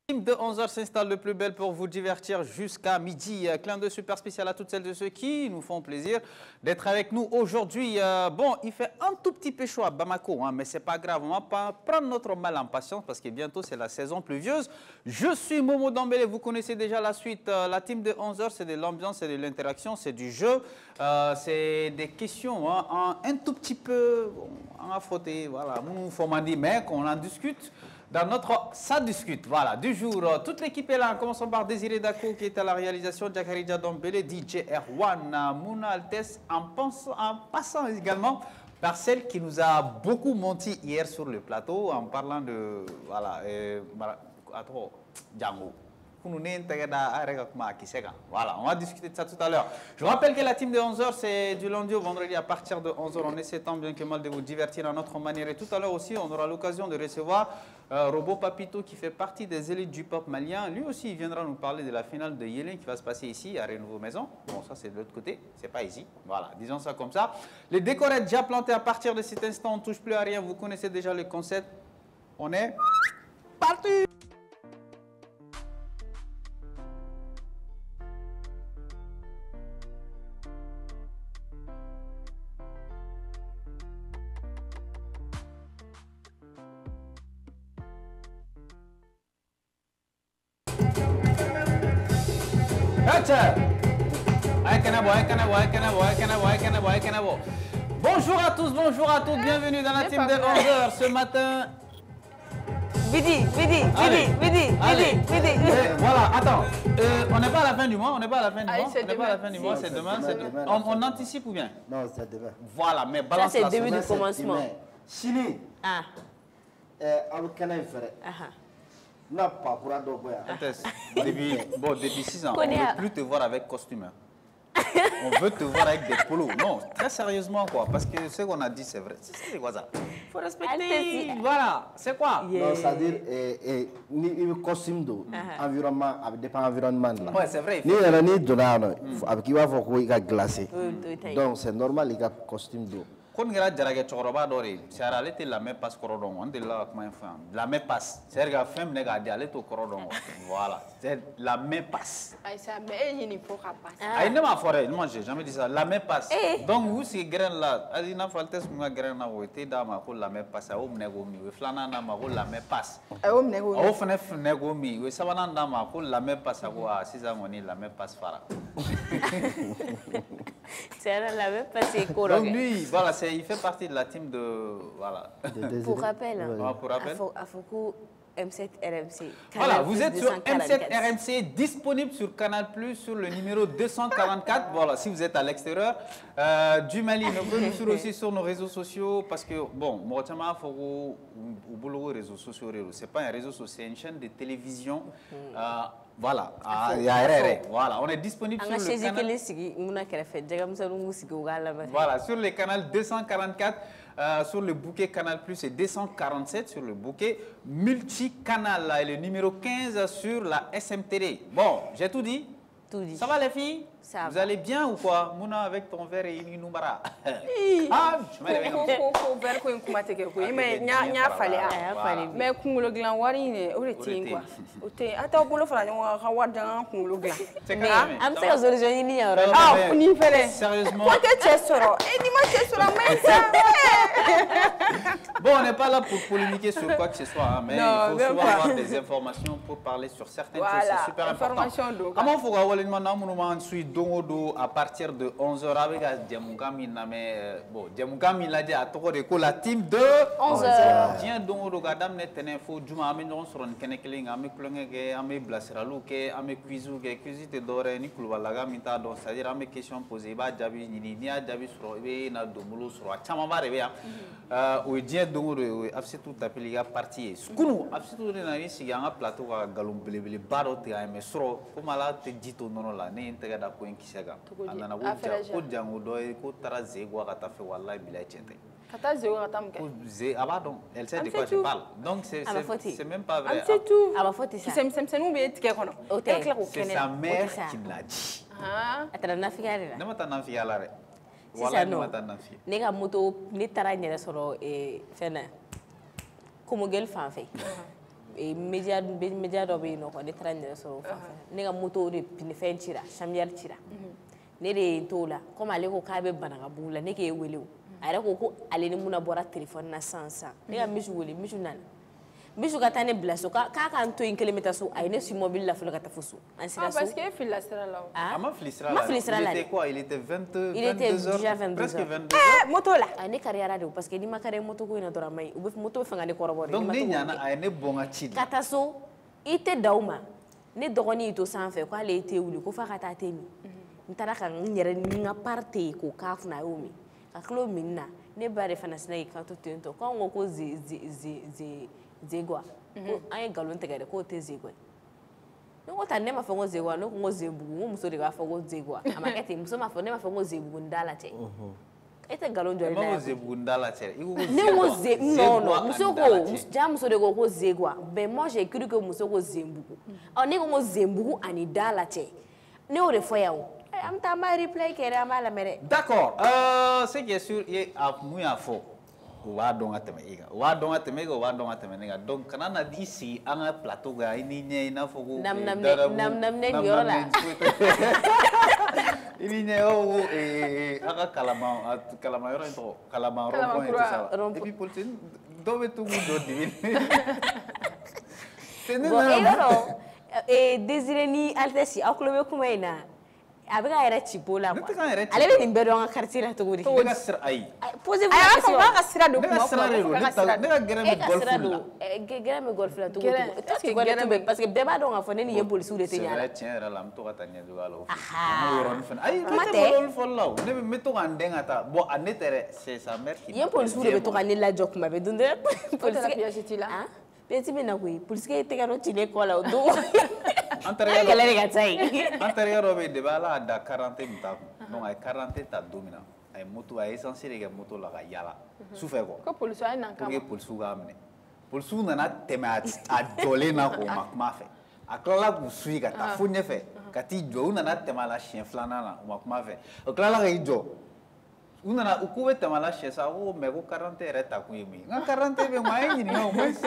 De 11h s'installe le plus belle pour vous divertir jusqu'à midi. Clin d'œil super spécial à toutes celles et ceux qui nous font plaisir d'être avec nous aujourd'hui. Bon, il fait un tout petit peu chaud à Bamako, hein, mais c'est pas grave. On va pas prendre notre mal en patience parce que bientôt c'est la saison pluvieuse. Je suis Momo Dambélé, vous connaissez déjà la suite. La team de 11h, c'est de l'ambiance, c'est de l'interaction, c'est du jeu. C'est des questions hein, un tout petit peu à frotter. Voilà, nous faut m'en dire, mais qu'on en discute. Dans notre Ça discute, voilà, du jour, toute l'équipe est là, en commençant par Désiré Dako qui est à la réalisation, Djakarija Dombele, DJ Erwan, Mouna Altes, en passant également par celle qui nous a beaucoup menti hier sur le plateau en parlant de, voilà, Django. Voilà, on va discuter de ça tout à l'heure. Je rappelle que la team de 11h, c'est du lundi au vendredi à partir de 11h. On essaie tant bien que mal de vous divertir à notre manière. Et tout à l'heure aussi, on aura l'occasion de recevoir Robo Papito qui fait partie des élites du pop malien. Lui aussi, il viendra nous parler de la finale de Yélin qui va se passer ici à Renouveau Maison. Bon, ça c'est de l'autre côté, c'est pas ici. Voilà, disons ça comme ça. Les décorettes déjà plantées à partir de cet instant, on ne touche plus à rien. Vous connaissez déjà le concept. On est parti! Bonjour à tous, bonjour à toutes, bienvenue dans la team de 11h ce matin. Vidi. Voilà, attends, on n'est pas à la fin du mois, on n'est pas à la fin du mois, on n'est pas à la fin du mois, c'est demain, on anticipe ou bien? Non, c'est demain. Voilà, mais balance ça c'est le début du commencement. Chili. Ah. Alukana est vrai. Non, pas pour Adoboya. Depuis 6 ans, on ne veut plus te voir avec costume. On veut te voir avec des polos. Non, très sérieusement quoi, parce que ce qu'on a dit c'est vrai. C'est quoi ça? Il faut respecter. Voilà, c'est quoi? Non, c'est-à-dire, ni costume d'eau, environnement, dépend environnement là. Ouais, c'est vrai. Ni ni donner, avec il va falloir qu'il a glacé. Donc c'est normal il a costume d'eau. Quand on a dit que Choroba Doré, c'est à la la même passe corodon. On dit là comment faire. La même passe. C'est la femme nègre a dit aller au corodon. Voilà, c'est la même passe. Aïe ça, mais il n'y faut pas passer. Aïe ne m'a foré, moi j'ai jamais dit ça. La même passe. Donc vous c'est grain là. Adi na faltes moi grain na wote da ma ko la même passe. Au mnego mi, we flana na ma ko la même passe. Au mnego. Au fnef nego mi, we sabana na ma ko la même passe ko a 6 ans on est la même passe fara. C'est la même passe corodon. Donc lui, voilà, il fait partie de la team de... Voilà. Pour rappel, à Foucault, M7 RMC. Voilà, vous êtes sur M7 RMC, disponible sur Canal+, sur le numéro 244. Voilà, si vous êtes à l'extérieur du Mali, nous pouvons nous suivre aussi sur nos réseaux sociaux parce que, bon, moi, je suis réseaux sociaux. Ce n'est pas un réseau social, c'est une chaîne de télévision. Voilà, voilà, on est disponible sur le canal. Voilà, sur le canal 244, sur le bouquet Canal+, c'est 247 sur le bouquet multicanal, là, et le numéro 15 sur la SMTD. Bon, j'ai tout dit. Tout dit. Ça va les filles? Ça vous va. allez bien ou quoi? Mouna avec ton verre et une noumara. Ah, je m'en vais comme ça. Verre ko kumate ke ko mais nya fale mais kungulo glan wari ne o reti quoi o te ata bolo fala nyo ka wadan kungulo glan mais am sa solution ni yoro ah ni fele sérieusement ko te chesoro e ni ma chesoro mais ça bon, on n'est pas là pour polémiquer sur quoi que ce soit, hein, mais non, il faut souvent avoir des informations pour parler sur certaines choses, c'est super important. Comment faut qu'on à partir de 11h avec Djamugami, bon, Djamugami l'a dit à Toko la team de 11h. Tiens, donc, le gadam n'est pas faux, Juma, on sur un kenekeling, ame klongé, ame blaseralouke, ame cuisouke, cuisite d'ore, ni kulwalaga, mita, donc, c'est-à-dire, ame question posée, bah, Djabi, ni a Djabi sur ebe, na domolo sur Chamamba, revea, ou Dien donc, afse tout appelé la partie. Skounou, afse tout le nani, si y a un plateau à galum, les barres, mais sur, comme là, te dit au nom là, n'est intégré à point qui s'aga. Anana ko jango doy ko tara zegwa kata fe wallahi bilay tiente. Kata zegwa kata mke. Abadon, elle sait de quoi je parle. Donc c'est même pas vrai. C'est tout. Ah bah faut ça. C'est nous bien tike kono. C'est sa mère qui me l'a dit. Ah. Atara nafika rela. Nama ta nafika la re. Wala nama ta nafika. Ne ka moto ne tara nyere soro fena. Como gel fan fe. média dɔ bɛ yen nɔ ne taara n yɛrɛ sɔrɔ o fan fɛ ne ka moto de pinifɛn cira samiyɛri cira ne de ye n t'o la komi ale ko k'a bɛ Banagabugu la ne k'e wele o a yɛrɛ ko ale ni Muna bɔra téléphone na sisan ne ka Misu wele Misu nana Misu ka taa ne bila so k'a k'an to yen kelen bɛ taa so a ye ne si mobile la fɔlɔ ka taa fo so an sera so parce que e filila sira la o a ma fili sira la il était quoi il était 22 heures presque 22 heures moto la a ne kariyara de parce que n'i ma kariya moto ko in na dɔrɔn a ma ɲi u bɛ moto bɛ fɛ ka ne kɔrɔbɔ de donc ne ɲana a ye ne bɔn ka ci de ka taa so i tɛ da o ma ne dɔgɔnin y'i to sanfɛ k'ale ye te wuli ko f'a ka taa te min n taara ka n yɛrɛ ni n ka parte ye k'o k'a kunna a y'o min ka tila o min na ne ba de fana sina k'i kanto ten tɔ k'anw ko zegwa ko an ye nkalon tigɛ dɛ k'o tɛ zegwa ne ko ta ne ma fɔ ko zegwa ne ko n ko zebugu n ko muso de b'a fɔ ko zegwa a ma kɛ ten muso m'a fɔ ne m'a fɔ ko zebugu n da la cɛ e tɛ nkalon jɔ ne la ko zebugu n da la cɛ ne ko non muso ko ja muso de ko zegwa mais moi j'ai cru que muso ko zembugu ne ko zembugu ani da la cɛ ne y'o de fɔ yan o an bɛ taa an b'a replay kɛ dɛ an b'a lamɛn dɛ d'accord ce qui est sûr mun y'a fɔ u b'a dɔn ka tɛmɛ e kan u b'a dɔn ka tɛmɛ e kan u b'a dɔn ka tɛmɛ ne kan donc kana na i sigi an ka plateau kan i ni ɲɛ i n'a fɔ ko namnamne nin yɔrɔ la i ni ɲɛ ko an ka kalama yɔrɔ in tɔgɔ kalama rond-point et tout ça et puis politique dɔw bɛ to k'u jɔ dibi bon e yɔrɔ Désiré ni Altesse aw tulo bɛ kuma in na a bɛ ka yɛrɛ ci po la quoi ale bɛ nin bɛɛ dɔn an ka quartier la cogo di ne ka sira ayi posez-vous la question a ka sira don kuma ne ka sira de don ne ka gɛrɛ bɛ golf la gɛrɛ bɛ golf la cogo di parce que bɛɛ b'a dɔn k'a fɔ ne ni ye policiw de tɛ ɲa la tiɲɛ yɛrɛ la n bɛ to ka taa ɲɛjuguya la o yɔrɔnin fana ayi ne tɛ bɔlɔli fɔli la o ne bɛ to ka n dɛn ka taa bon ne tɛ dɛ c'est sa mère qui yen policiw de bɛ to ka ne lajɔ kuma bɛɛ don dɛ pièce t'i la pièce bɛ na koyi police tɛgɛ dɔ cilen kɔ la o don an kɛlɛ de ka ca yen an terikɛ dɔ bɛ yen depuis ala y'a da 40 min t'a kun donc a ye 40 ta don min na a ye moto a ye essence de kɛ moto la ka yaala sufɛ quoi ko policiw a ye nan kama pour que policiw k'a minɛ policiw nana tɛmɛ a jɔlen na k'o ma kuma fɛ a tilala k'u suit ka taa fo ɲɛfɛ ka t'i jɔ u nana tɛmɛ a la siɲɛ 2nan na u ma kuma fɛ o tilala k'i jɔ u nana u k'u bɛ tɛmɛ a la siɲɛ saba ko mais ko 40 yɛrɛ ta kun ye mun ye n ka 40 bɛ mun a ye ɲininka o moins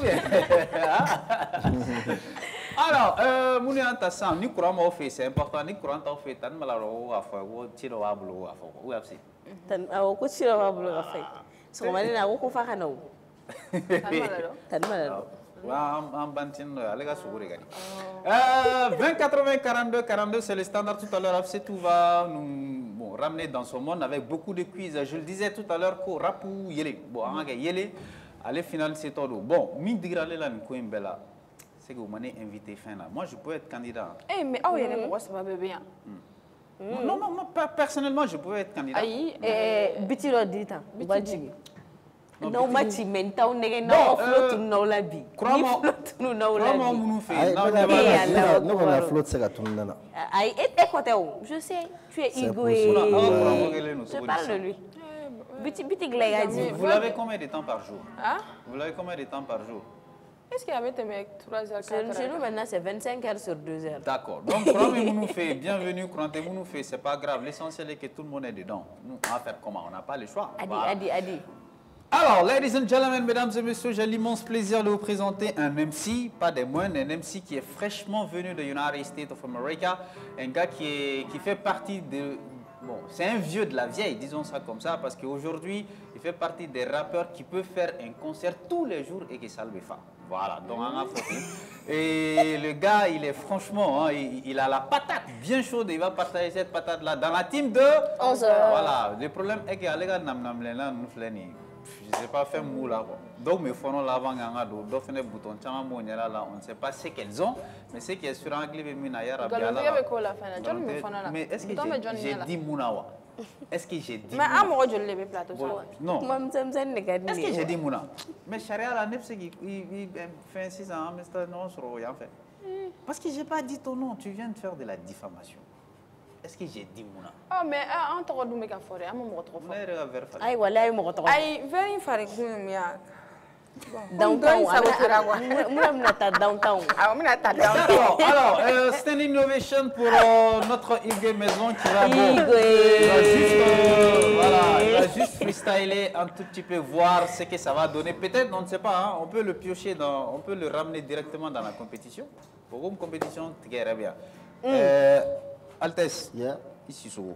alors mun y'an ta sisan ni courant m'aw fɛ yen c'est important ni courant t'aw fɛ yen Tani Mala ko k'a fɔ ko ci dɔ b'a bolo ko k'a fɔ ko ou bien awɔ ko ci dɔ b'a bolo ka fɔ sɔgɔmada in na a ko f'a ka na o Tani Mala an bantinin dɔ ye ale ka sogo de ka di 20 80 42 42 c'est le standard tout à l'heure c'est tout va nous ramener dans son monde avec beaucoup de quiz je le disais tout à l'heure ko rap yele bon an ka kɛ yele ale finalisé tɔ don bon min digira ale la nin ko in bɛɛ la c'est que vous m'avez invité fin là moi je peux être candidat mais aw yɛrɛ mɔgɔ saba bɛɛ bɛ yan non personnellement je peux être candidat ayi biti dɔ di tan u b'a jigin n'aw ma ci mɛ n t'aw nɛgɛ n'aw flotte n'aw la bi ni flotte n'aw la bi kurama minnu fɛ yen ne kɔni ka flotte tɛ se ka tunu ne na ayi e kɔ tɛ o je sais tu es Igo ye je parle de lui biti dilan i ka di vous l'avez combien de temps par jour vous l'avez combien de temps par jour est-ce qu'il y avait tɛmɛ 3 heures 4 heures chez nous maintenant c'est 25 heures sur 2 heures d'accord donc kurama minnu fɛ yen bienvenue kurante minnu fɛ yen c'est pas grave l'essentiel est que tout le monde est dedans nous on va faire comment on n'a pas le choix Adi Alors, ladies and gentlemen, mesdames et messieurs, j'ai l'immense plaisir de vous présenter un MC, pas des moindres, un MC qui est fraîchement venu de United States of America, un gars qui fait partie de... Bon, c'est un vieux de la vieille, disons ça comme ça, parce qu'aujourd'hui, il fait partie des rappeurs qui peuvent faire un concert tous les jours et qui salve les femmes. Voilà, donc on a photo. Et le gars, il est franchement, hein, il a la patate bien chaude, il va partager cette patate-là dans la team de 11 heures. Voilà, le problème est que les gars, je ne sais pas faire mou là. Donc, mes fonds l'avant, d'autres fenêtres boutons, là, on ne sait pas ce qu'elles ont, mais ce qui est sur anglais, mais est-ce que j'ai dit Mounawa? Est-ce que j'ai dit mais à moi je l'ai plateau non est-ce que j'ai dit Mouna mais Charia la nef c'est qu'il fait 6 ans mais non sur rien fait parce que j'ai pas dit ton nom tu viens de faire de la diffamation est-ce que j'ai dit Mouna oh mais on t'a redoublé qu'à forêt à mon trop fort aïe voilà aïe mon trop aïe very far Downtown. Alors, c'est une innovation pour notre Igwe Maison qui va il va juste freestyler un tout petit peu, voir ce que ça va donner. Peut-être, on ne sait pas, hein, on peut le piocher, on peut le ramener directement dans la compétition. Pour une compétition, tu gagnerais bien. Altesse, ici, sur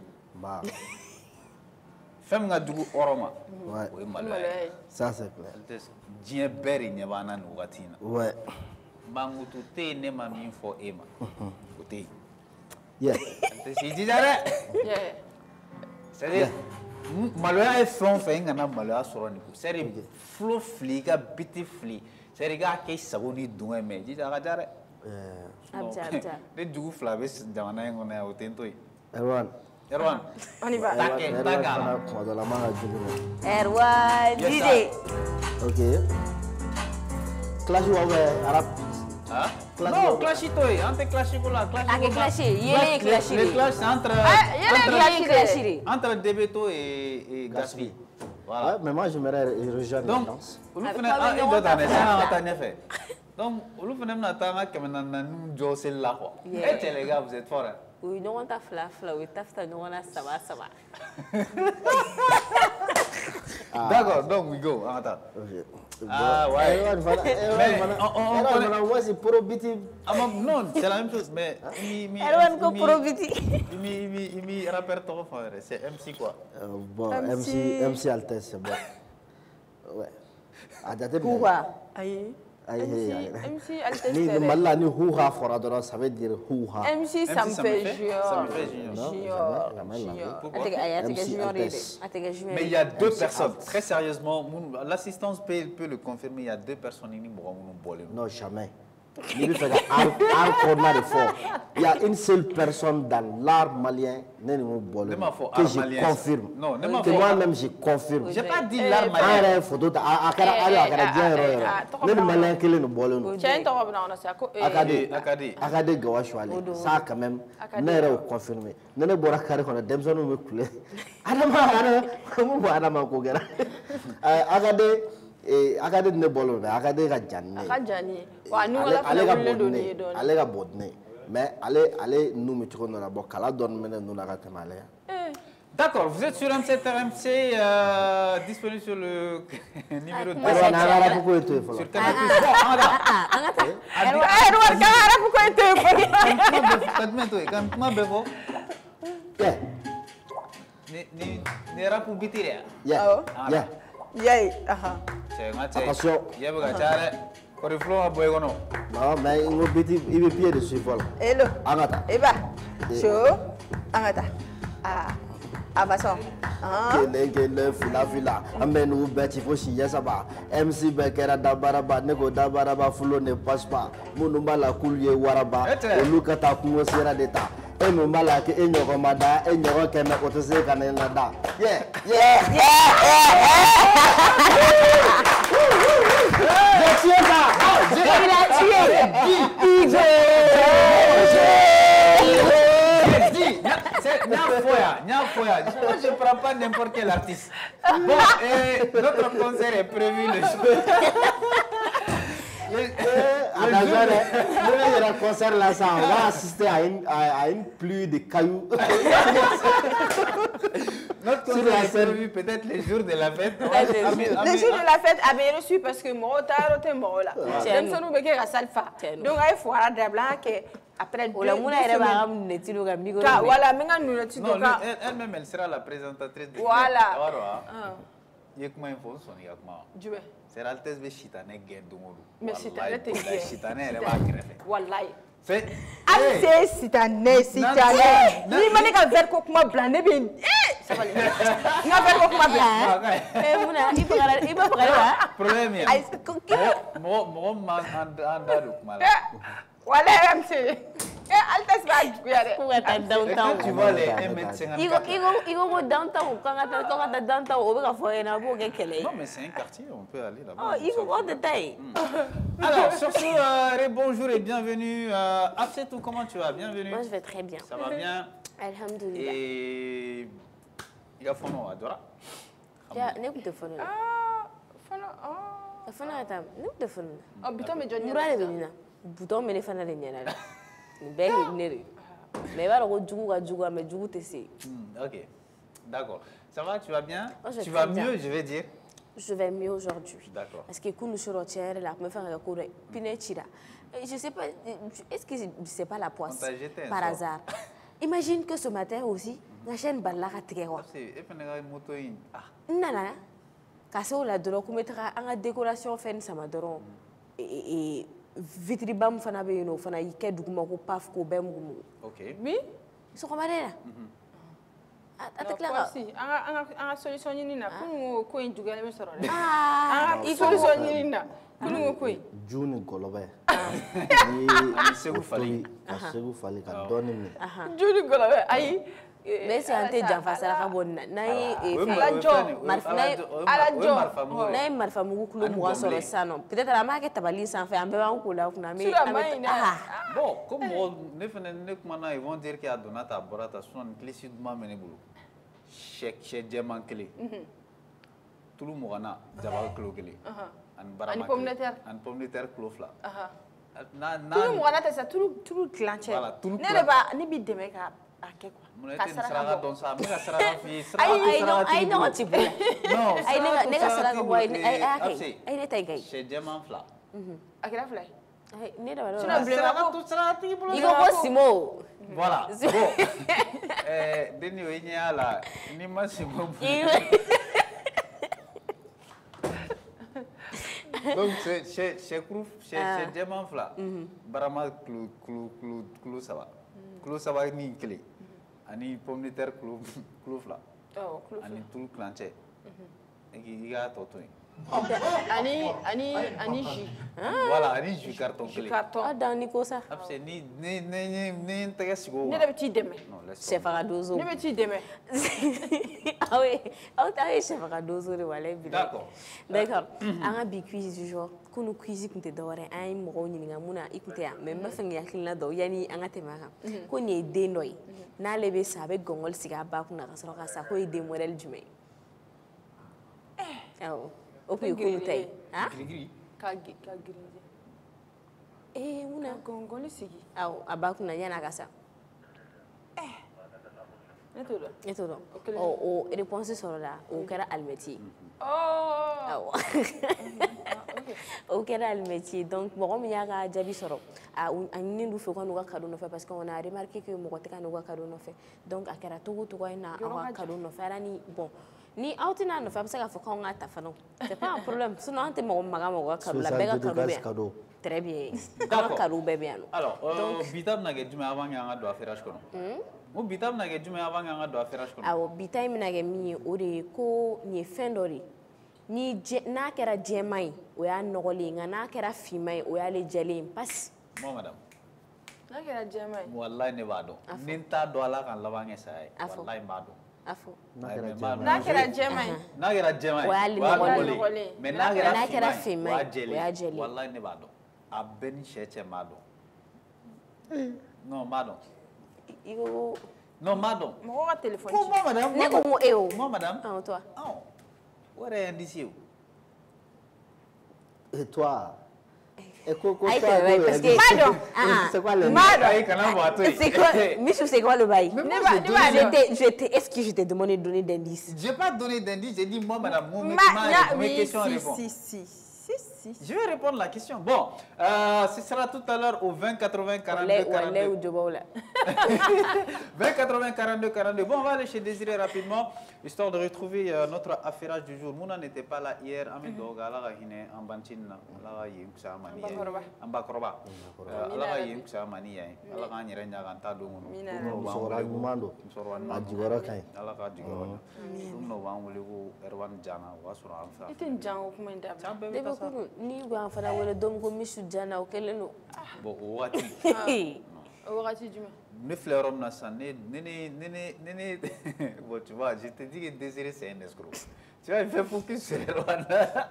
Femme nga dugu oroma. Ouais. Ça c'est clair. Dieu beri nyabana nugatina. Ouais. Mangutu te ne ma min fo ema. Ote. Yeah. Si dijare. Yeah. C'est maloya e fon fe ngana maloya soro ni. C'est flow fliga biti fli. C'est ga ke sagoni dunga me. Dijara jare. Abja. De dugu flabe jamana ngona otento. Erwan. Erwan. On y va. Erwan, DJ. Ok. Clash ou arabe? Hein? Non, clash toi. Entre clash là. Clash. Yele clash. Le clash c'est entre Debeto et Gaspi. Voilà. Ouais, mais moi j'aimerais rejoindre la danse. Donc, vous venez m'attendre comme un José là. Et les gars, vous êtes forts. Oui, non, on t'a fla, oui, t'as fait, non, on a ça va. D'accord, donc we go. Attends. Ah ouais. Mais c'est probiti. Non, c'est la même chose, mais Erwan ko probiti. Il rappelle ton frère, c'est MC quoi. Bon, MC Altesse, c'est bon. Ouais. Pourquoi? MC Altesse. Ni malala ni huha fora dora, ça veut dire huha. MC ça me fait junior. Mais il y a deux personnes, très sérieusement, l'assistance peut le confirmer, il y a deux personnes qui non, jamais. Il y a une seule personne dans l'art malien que je confirme. Que moi-même je confirme. Je n'ai pas dit l'art malien. Akade Gawashwale. Ça quand même, n'est pas confirmé. N'est pas boracare qu'on a demzonu me coulé. Adama Kogera. Akade ne bolo be akade ka janne wa nu wala ale ka bodne ale ka bodne mais ale nu mi tiko na bo kala don mena nu na ka temale. D'accord, vous êtes sur M7 RMC disponible sur le numéro 2 sur Canal+. Attention. Non, mais il m'a dit il veut pied dessus voilà. Hello. Angata. Eba. Show. Angata. Abason. Kele fila. Amenu beti foshi yesaba. MC Bekera dabaraba nego dabaraba fulo ne passe pas. Munumba la kulye waraba. Oluka ta kumo sera deta. Enumba ke enyoko mada enyoko keme kotose kanela da. Yeah. Je ne prends pas n'importe quel artiste. Bon, notre concert est prévu le jour. Le concert là, ça, on va assister à une pluie de cailloux. Notre concert est prévu peut-être les jours de la fête. Les jours de la fête avaient reçu parce que moi, t'as moi là. J'aime ça nous béquer à Salfa. Donc il faut aller d'abord que après deux voilà, elle-même elle sera la présentatrice. Voilà. C'est l'altesse de Chitane Gendoumoulou. Mais Chitane t'es bien. Chitane elle va greffer. Wallahi. C'est Chitane. Ni mané ka ver ko kuma blanc ne bin. Ça va aller. Nga ver ko kuma blanc. Muna iba bagara. Problème. Mo ma anda kuma. Voilà, MC. Altesse va jouer. Downtown. Tu vois les M54. Igo downtown. Quand on downtown, on va faire un beau kele. Non, mais c'est un quartier, on peut aller là-bas. Oh, Igo all the time. Alors, sur ce, bonjour et bienvenue. Afsetou, comment tu vas? Bienvenue. Moi, je vais très bien. Ça va bien? Alhamdulillah. Et il y a Fono Adora. N'écoute Fono. Fono. fana ta ne te fana bouton me jonni mura de bina bouton me ne fana de nyana ni be ne mais va ko jugu ka jugu mais jugu te se. OK. D'accord. Ça va, tu vas bien? Tu vas mieux, je vais dire. Je vais mieux aujourd'hui. D'accord. Parce que quand nous sommes tirés là, me faire un cours pinechira. Je sais pas, est-ce que c'est pas la poisse par hasard? Imagine que ce matin aussi, la chaîne balla ka tigéwa. C'est efenega moto in. Nana. Kaso la doro ko mettra en décoration fen sama doro et vitribam fana be no fana yike duguma ko paf ko bem gumu. OK. Oui? So ko madera. Atakla si anga solution ni na kunu ko injuga le soro le i solution ni na kunu ko juni golobe ni segu fali ka doni mi juni golobe ay mais c'est ante janfa sara ka bonna nay marfa mugu kulo mo soro sano peut-être ama ke tabali sans faire ambe wan kula kuna mais bon comme ne fene ne kuma ils vont dire qu'il y a donata borata son clé ma mene bulu chez diamant clé tout le monde na jaba kilo clé an barama an pomme de terre kilo fla na tout le monde na ça tout clanché ne ba ni bi deme ka ake quoi ka sara don sa me ka sara fi ay no tipo non ay ne ka sara ko ay ne tay gay chez diamant fla akira fla ne da tu n'as pas tout sera ti bolo igo ko simo voilà bon deni o nya la ni ma simo donc chez diamant fla barama clou ça va ni clé ani pomme de terre clou fla ani tout clanché et qui ga toto ani jus voilà ani jus carton clé dans ni ko sa abse ni tege sigo ne be ti deme chef Dozo ne be ti deme ah oui ah chef Dozo de wala bi d'accord anga bi quiz du jour kunu quiz kunte daware ay mo ni nga muna ikute ya mais ma fengi yakilna do yani anga temaka ko ni de noy na lebe sabe gongol siga ba kuna ka soro ka sa ko ide model jume o ku kunte ha gris ka muna gongol sigi abakuna yana ka sa Netoro. O réponse sur là, o kera almeti. O kera almeti. Donc bon, il y a un jabi soro. On n'y nous fait qu'on nous a cadeau no fait parce qu'on a remarqué que mon côté nous a cadeau no fait. Donc à kera tout ina a cadeau no fait ni bon. Ni outina no fait parce qu'il faut qu'on a ta fanon. C'est pas un problème. Sinon on te mo maga cadeau la bega cadeau. Très bien. Cadeau bien. Alors, bitam na ge djuma avant nga do affaire kono. Mo bitam na ge djuma avant nga do affaire kono. Awo bitam na ge mi o de ko ni fendori. Ni na kera jemai o ya nogoli nga na kera fimai o ya le jeli pass. Mo madame. Na kera jemai. Wallahi ne bado. Ninta do ala kan lawange sai. Wallahi bado. Afo. Na kera jemai. Na kera jemai. O ya le nogoli. Mais na kera fimai o ya jeli. Wallahi ne bado. A ben cheche mado. Non, madame. Non, madame. Mon téléphone. Comment, madame? Ne ko eo. Moi, madame. Ah, toi. Oh. What est indicieux? Et toi? Et quoi, parce que madame. C'est quoi le C'est quoi? Michou, c'est quoi le bail? Est-ce que je t'ai demandé de donner d'indices? Je n'ai pas donné d'indices, j'ai dit moi, madame, mes questions à répondre. Si. Je vais répondre à la question. Bon, ce sera tout à l'heure au 20 80 42 42. 20 80 42 42. Bon, on va aller chez Désiré rapidement, histoire de retrouver notre affairage du jour. Mouna n'était pas là hier. Amin Doga, la Rahine, en Bantin, la Yimsa Mani, en Bakroba. La Yimsa Mani, la Rani Renya Ganta Domono. Sora Gumando. Adjigora Kai. La Radjigora. Nous avons Erwan Jana, Wasura. It's in Jango Kumenda. Ni gwa fana wala dom ko misu jana o keleno bon wati juma ne fleurom na san ne bon tu vois je te dis que Désiré c'est un escroc tu vois il fait focus sur Rwanda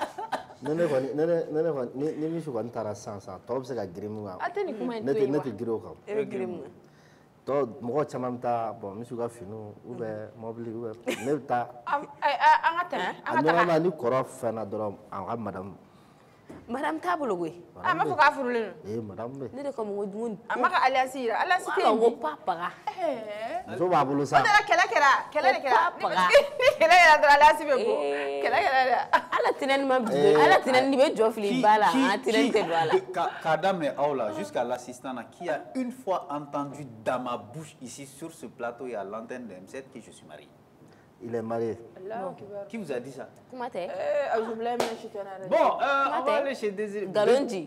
ne misu ko ntara sansa to se ga grimu wa ateni kuma ne te giro ka grimu to mo chama ta bon misu ga finu ou be mobile ou ne ta angata ni koro fana dorom an madame Madame Tabolo. Ah, ma fuka furule. Madame. Ne de comme on. Amaka alias te. Ko papa. So ba bolo sa. Kela. Kela dra alias be bo. Kela. Ala tinen ma bi. Ala tinen ni be jofli bala. Tinen te bala. Kadam Aoula, jusqu'à l'assistant qui a une fois entendu dans ma bouche ici sur ce plateau et à l'antenne de M7 que je suis marié. Il est marié. Qui vous a dit ça? Comment t'es? Bon, on va aller chez Désiré. Galonji,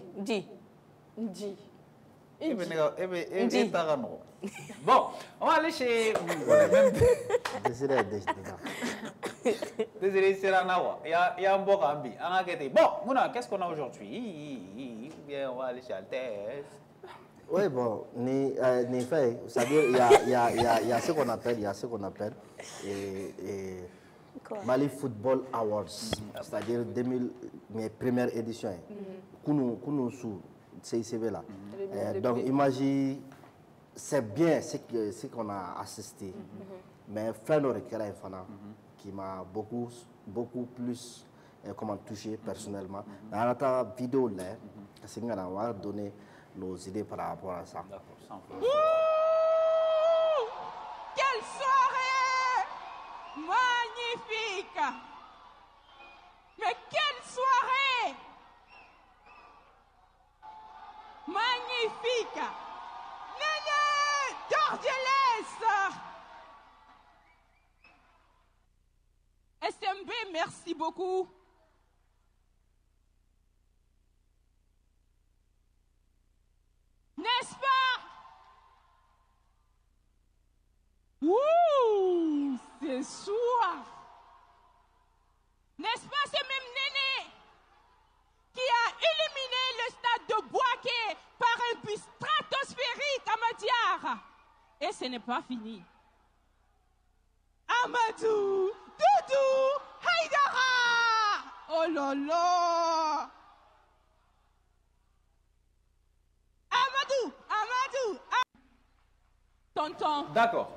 Bon, on va aller chez Désiré Seranawa. Il y a un beau cambi. Bon, Mouna, qu'est-ce qu'on a aujourd'hui? Bien, on va aller chez Altesse. Oui, bon, ni fait, c'est-à-dire il y a ce qu'on appelle, Mali Football Awards, c'est-à-dire mes premières éditions. Kounou sous CICB là. Donc imagine, c'est bien ce qu'on a assisté, mais fin de récréation qui m'a beaucoup plus touché personnellement. Dans la vidéo là, c'est qu'on va donner nos idées par rapport à ça. Quelle soirée magnifique! Mais quelle soirée magnifique! Néné Dordielès! SMB, merci beaucoup. N'est-ce pas? Ouh, c'est soif. N'est-ce pas ce même Néné qui a éliminé le stade de Bouaké par un but stratosphérique à Madiara? Et ce n'est pas fini. Amadou, Doudou, Haïdara! Oh là là! Amadou. Tonton. D'accord.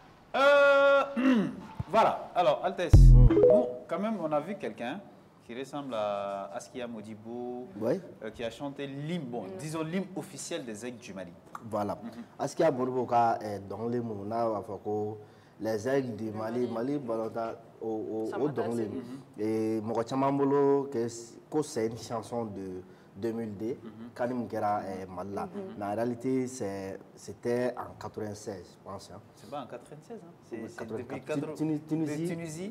Voilà. Alors, Altesse, nous, quand même, on a vu quelqu'un qui ressemble à Askia Modibo, qui a chanté l'hymne, disons l'hymne officiel des Aigles du Mali. Voilà. Askia Modibo est dans les mots, les Aigles du Mali, au dans les mots. Et Mokachamambolo, c'est une chanson de 2002, Kanim Gera et Malla. Mais en réalité, c'était en 96, je pense. C'est pas en 96, c'est depuis Tunisie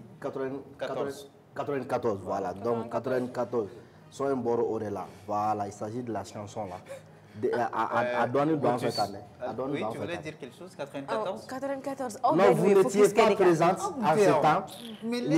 94, voilà. Donc 94, soit un bord au là. Voilà, il s'agit de la chanson là. À donner dans cette année. Oui, tu voulais dire quelque chose, 94? 94. Non, vous n'étiez pas présente à ce temps. Mais vous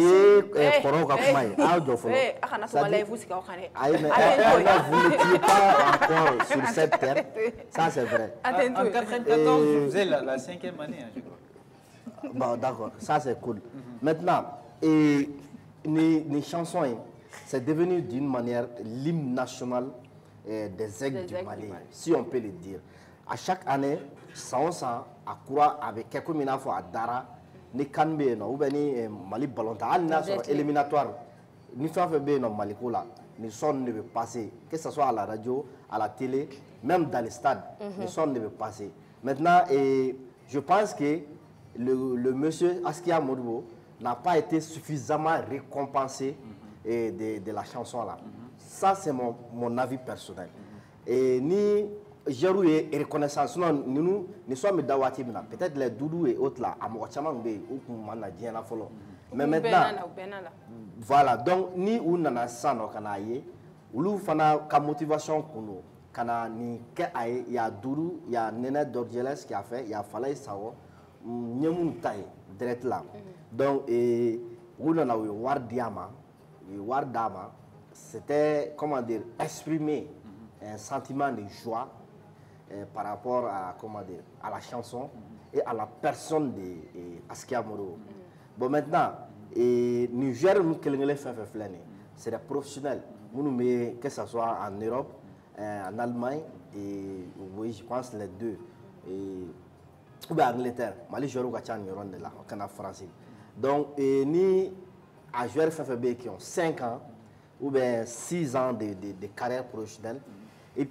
n'étiez pas encore sur cette terre. Ça, c'est vrai. En 94, je faisais la 5e année, je crois. Bon, d'accord, ça, c'est cool. Maintenant, les chansons, c'est devenu d'une manière l'hymne national des Aigles du Mali, si on peut le dire. À chaque année, ça à croire avec quelques minutes à Dara, ni Kanbe, ou bien ni Mali Ballonta, ni éliminatoire, ni Fafebe, non Malikola, ni son ne veut passer, que ce soit à la radio, à la télé, même dans les stades, ni son ne veut passer. Maintenant, je pense que le monsieur Askia Modibo n'a pas été suffisamment récompensé de la chanson là. Ça, c'est mon avis personnel. Et ni Jérou et reconnaissance, nous sommes d'Awati, peut-être les Doudou et autres là, à Mochamanbe, ou Koumana Diana Folo. Mais maintenant, voilà, donc ni ou nana sano kanaye, ou l'ou fana ka motivation kuno, kana ni ke aye, il y a Doudou, il y a Néné Dordielès qui a fait, il y a Falaï Sawo, Nyemoun Taï, direct là. Donc, ou nana war diama, war dama. C'était, comment dire, exprimer un sentiment de joie par rapport à, comment dire, à la chanson et à la personne de Askia Modibo. Bon, maintenant, nous gérons c'est des professionnels. Que ce soit en Europe, en Allemagne, et oui, je pense les deux. Ou bien en Angleterre, Mali gère en français. Donc, nous, à jouer FFB qui ont 5 ans, ou bien 6 ans de carrière professionnelle, ils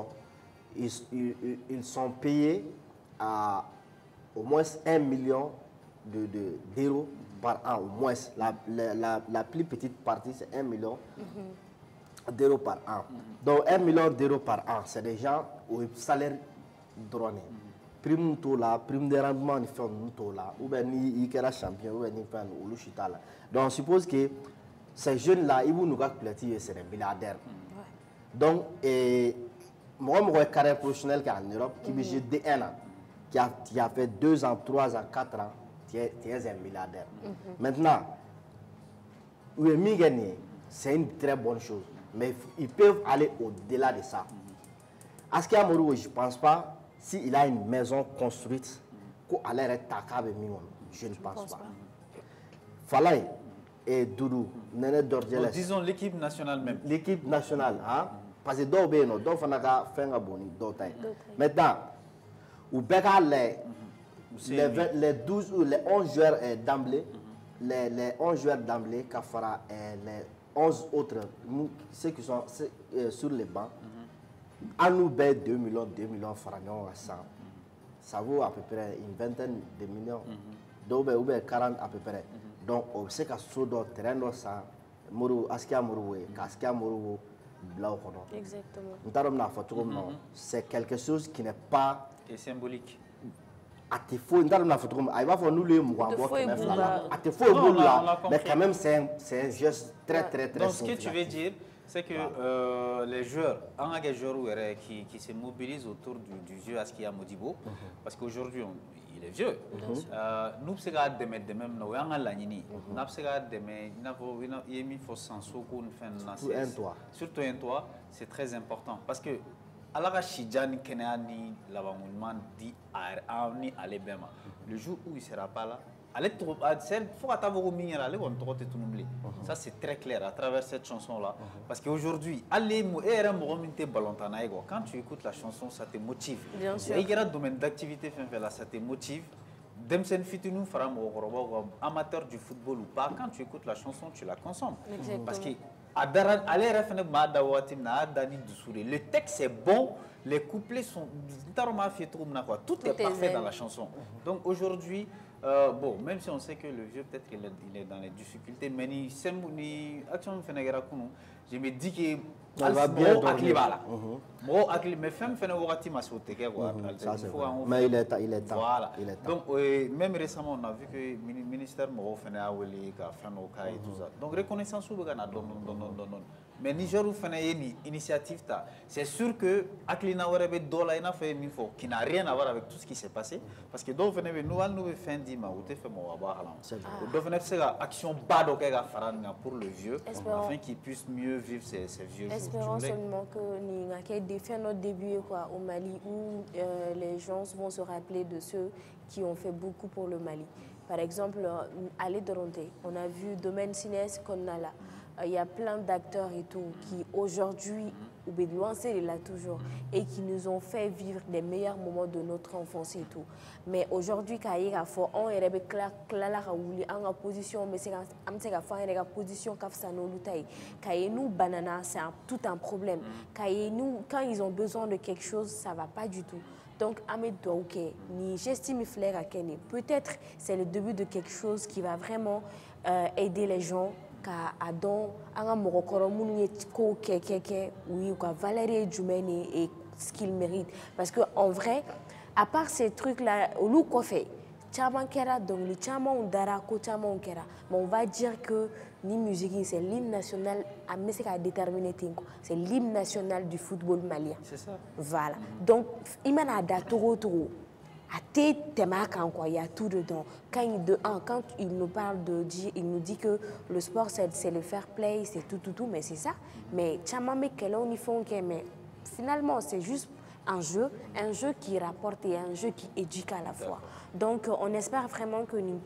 sont payés à au moins 1 million d'euros par an, au moins. La plus petite partie, c'est 1 million d'euros par an. Donc 1 million d'euros par an, c'est des gens au salaire drôné. Prime là, prime de rendement, ou bien ni champion, ou bien ni donc on suppose que ces jeunes-là, ils vont nous platir, c'est des milliardaires. Donc, moi, j'ai une carrière professionnelle en Europe qui me dit D1 ans, qui a fait 2 ans, 3 ans, 4 ans, tu es un milliardaire. Maintenant, c'est une très bonne chose, mais ils peuvent aller au-delà de ça. Askia Mourou, je ne pense pas, s'il a une maison construite, je ne pense pas. Falaï et Doudou, Nene Dorjeles. Disons l'équipe nationale même. L'équipe nationale, hein? Parce que d'autres bénéfices, d'autres font faire un bon, d'autres. Maintenant, ou bien les 12 ou les 11 joueurs d'emblée, les 11 joueurs d'emblée, Kafara et les 11 autres, ceux qui sont sur les bancs, à nous 2 millions francs, ça vaut à peu près une vingtaine de millions. Ou bien 40 à peu près. Donc, on sait que sur le terrain, exactement. C'est quelque chose qui n'est pas... Et symbolique. Mais quand même, c'est un geste très donc, ce que tu veux dire, c'est que les joueurs, des joueurs qui se mobilisent autour du jeu Askia Modibo, parce qu'aujourd'hui, il est vieux. Nous, c'est à des même, nous avons la nini. Nous surtout un toit, c'est très important. Parce que, à la Chidjani, Kenani, le jour où il ne sera pas là, ça c'est très clair à travers cette chanson-là. Parce qu'aujourd'hui, quand tu écoutes la chanson, ça te motive. Bien sûr. Il y a un domaine d'activité, ça te motive. Amateur du football ou pas, quand tu écoutes la chanson, tu la consommes. Exactement. Parce que le texte est bon, les couplets sont... Tout est parfait dans la chanson. Donc aujourd'hui, bon, même si on sait que le vieux, peut-être qu'il est dans les difficultés, mais je me dis que elle va bien mais il est temps. Voilà. Donc, même récemment, on a vu que le ministère a fait et tout ça. Donc, reconnaissance, mais Niger a fait une initiative. C'est sûr que Aklina qui n'a rien à voir avec tout ce qui s'est passé. Parce que nous avons fait action pour le vieux, afin qu'il puisse mieux vivre ses vieux jours. Espérons seulement que nous avons fait notre début au Mali où les gens vont se rappeler de ceux qui ont fait beaucoup pour le Mali. Par exemple, à l'Edronté, on a vu Domaine Sinès qu'on a là. Il y a plein d'acteurs et tout qui aujourd'hui, ou bien c'est là toujours, et qui nous ont fait vivre les meilleurs moments de notre enfance et tout. Mais aujourd'hui, quand il y a on est en position, mais c'est en position quand nous banana, c'est tout un problème. Quand ils ont besoin de quelque chose, ça va pas du tout. Donc, j'estime peut-être c'est le début de quelque chose qui va vraiment aider les gens. À don un morocoro oui quoi Valérie Djoumeni et ce qu'il mérite parce que en vrai à part ces trucs là au loup qu'on fait chaman kera donc le chaman dara ko chaman kera mais on va dire que ni musique c'est l'hymne national à mesika déterminer tinko c'est l'hymne national du football malien c'est ça voilà donc imana da toro il y a tout dedans. Quand il nous parle il nous dit que le sport c'est le fair play, c'est tout, mais c'est ça. Mais mais finalement c'est juste un jeu qui rapporte et un jeu qui éduque à la fois. Donc on espère vraiment que nous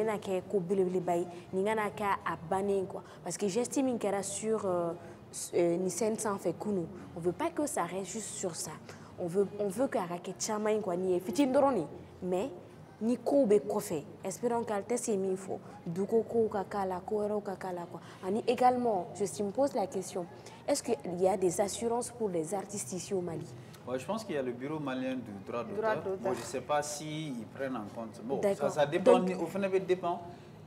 parce que j'estime qu'il y a sur Nissen sans fait Kounou. On veut pas que ça reste juste sur ça. On veut que Araket Chamaï Kwani est fitindroni, mais ni ko be kofé espérons qu'elle te c'est min fo duko ko ka kala ko ro ka kala quoi ani également je me pose la question est-ce qu'il y a des assurances pour les artistes ici au Mali? Ouais, je pense qu'il y a le bureau malien du droit d'auteur. Moi, je ne sais pas s'ils prennent en compte. Bon, ça dépend. Donc, au final, ça dépend.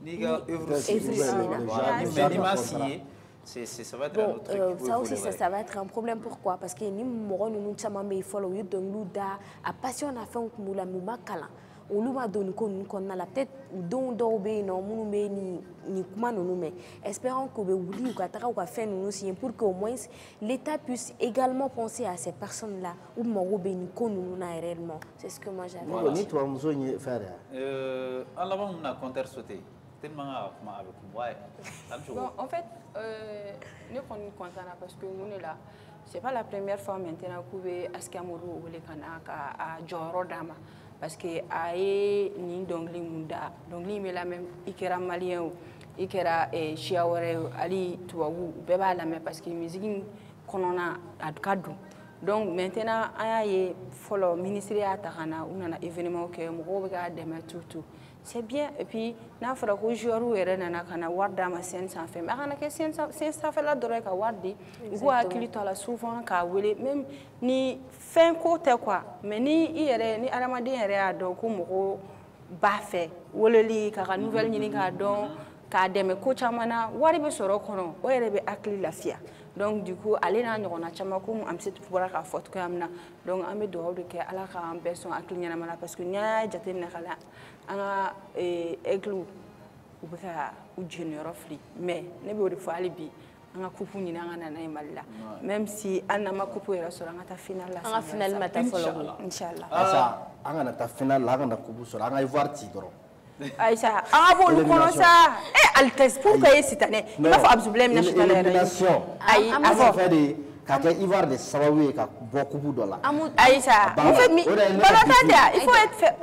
Ça va être un autre truc. Ça aussi, ça va être un problème. Pourquoi? Parce que nous, nous sommes passion à faire un olu ma doni ko nun konna la peut-être don dɔw be yen nɔ minnu be ni kuma ninnu mɛn espérons qu'u bɛ wuli u ka taga u ka fɛn ninnu signer pour que au moins l'État puisse également penser à ces personnes là u mago bɛ ni ko ninnu na réellement c'est ce que moi j'avais ni tubabu muso ye fɛn de an laban mun na compteur sauté tellement ka kuma a bɛ kun bɔ ye. Bon, en fait ne kɔni content na parce que mun là c'est pas la première fois maintenant k'u bɛ Askia Modibo wele ka na ka jɔyɔrɔ d'a ma. Parce que aye ni dongli munda dongli me la même ikera malien ikera chiawere ali tuwawu beba la même parce que musique konona adkadu donc maintenant aye follow ministère atakana unana événement que mo ga dema tout c'est bien et puis na fera ko joueur ere nana kana warda ma scène sans fait mais kana que scène ça fait la dore ka wardi go akili to la souvent ka wele même ni fin côté quoi mais ni ere ni aramade ere a do ko mo ba fait woleli ka nouvelle ni ka don ka deme ko chamana wari be soro kono o ere be akili lafia donc du coup aller na ñona chama ko am set pour ka photo ko amna donc am do de ke ala ka am person akili ñana mala parce que ñaa jatem na kala anga eglu ubaka ujunior fli mais ne be o de fali bi anga kupu ni anga na malla même si anna ma kupu era sura anga ta final la anga final mata follow inshallah asa anga na ta final la anga na kupu sura anga ivoire ti doro Aïcha abo lu kono ça altes pour que cette année il va faut absorber na élimination aïe avant faire de ka ivoire de sababu ka bo kupu do la Aïcha en fait il faut être fait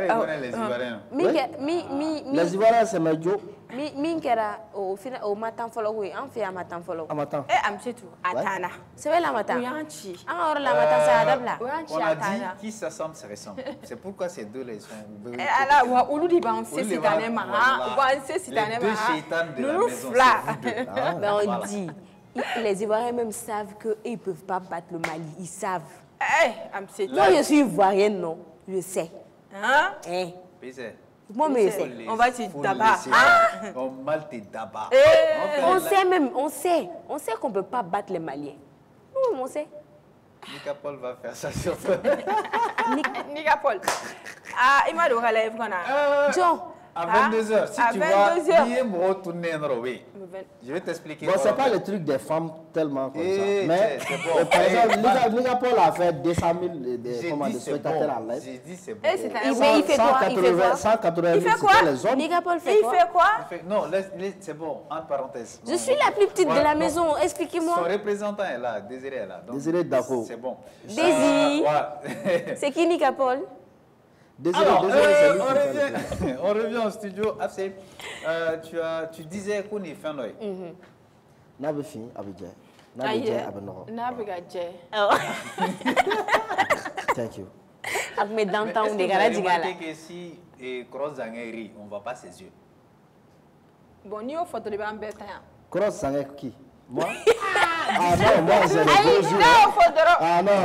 les ivoiriens c'est majo min kɛra o matan fɔlɔ ko ye an fɛ yan matan fɔlɔ am setu atana sɛbɛ la matan o y'an ci an ka yɔrɔ la matan sa dabila on a dit qui s'assemble se ressemble c'est pourquoi ces deux là ils sont ala wa olu di b'an se cette année ma wa b'an se cette année ma nous fla mais on dit les Ivoiriens même savent que ils peuvent pas battre le Mali ils savent am setu moi je suis ivoirienne non je sais hein moi mais c'est on va te tabac on mal te tabac on sait qu'on peut pas battre les Maliens nous on sait Nika Paul va faire ça sur toi Nika Paul il m'a donné la live John à 22h si tu vois bien me retourner en Robé je vais t'expliquer bon c'est pas le truc des femmes tellement comme ça mais par exemple Nika Paul a fait 200 000 de spectateurs en live j'ai dit c'est bon mais il fait quoi 180 000 les hommes Nika Paul fait quoi non c'est bon entre parenthèses je suis la plus petite de la maison expliquez-moi son représentant est là Désiré est là Désiré Dako c'est bon Désiré c'est qui Nika Paul alors, on revient au studio. Afsé, tu disais qu'on est fin d'œil. N'avez fini, Abidjan. N'avez Thank you. Mais dans le temps, on est remarqué que si Cross Zangeri, on ne voit pas ses yeux. Bon, ni au photo de Bambert. Cross Zangeri qui? Moi? Ah non, moi j'ai les gros yeux. Ah non.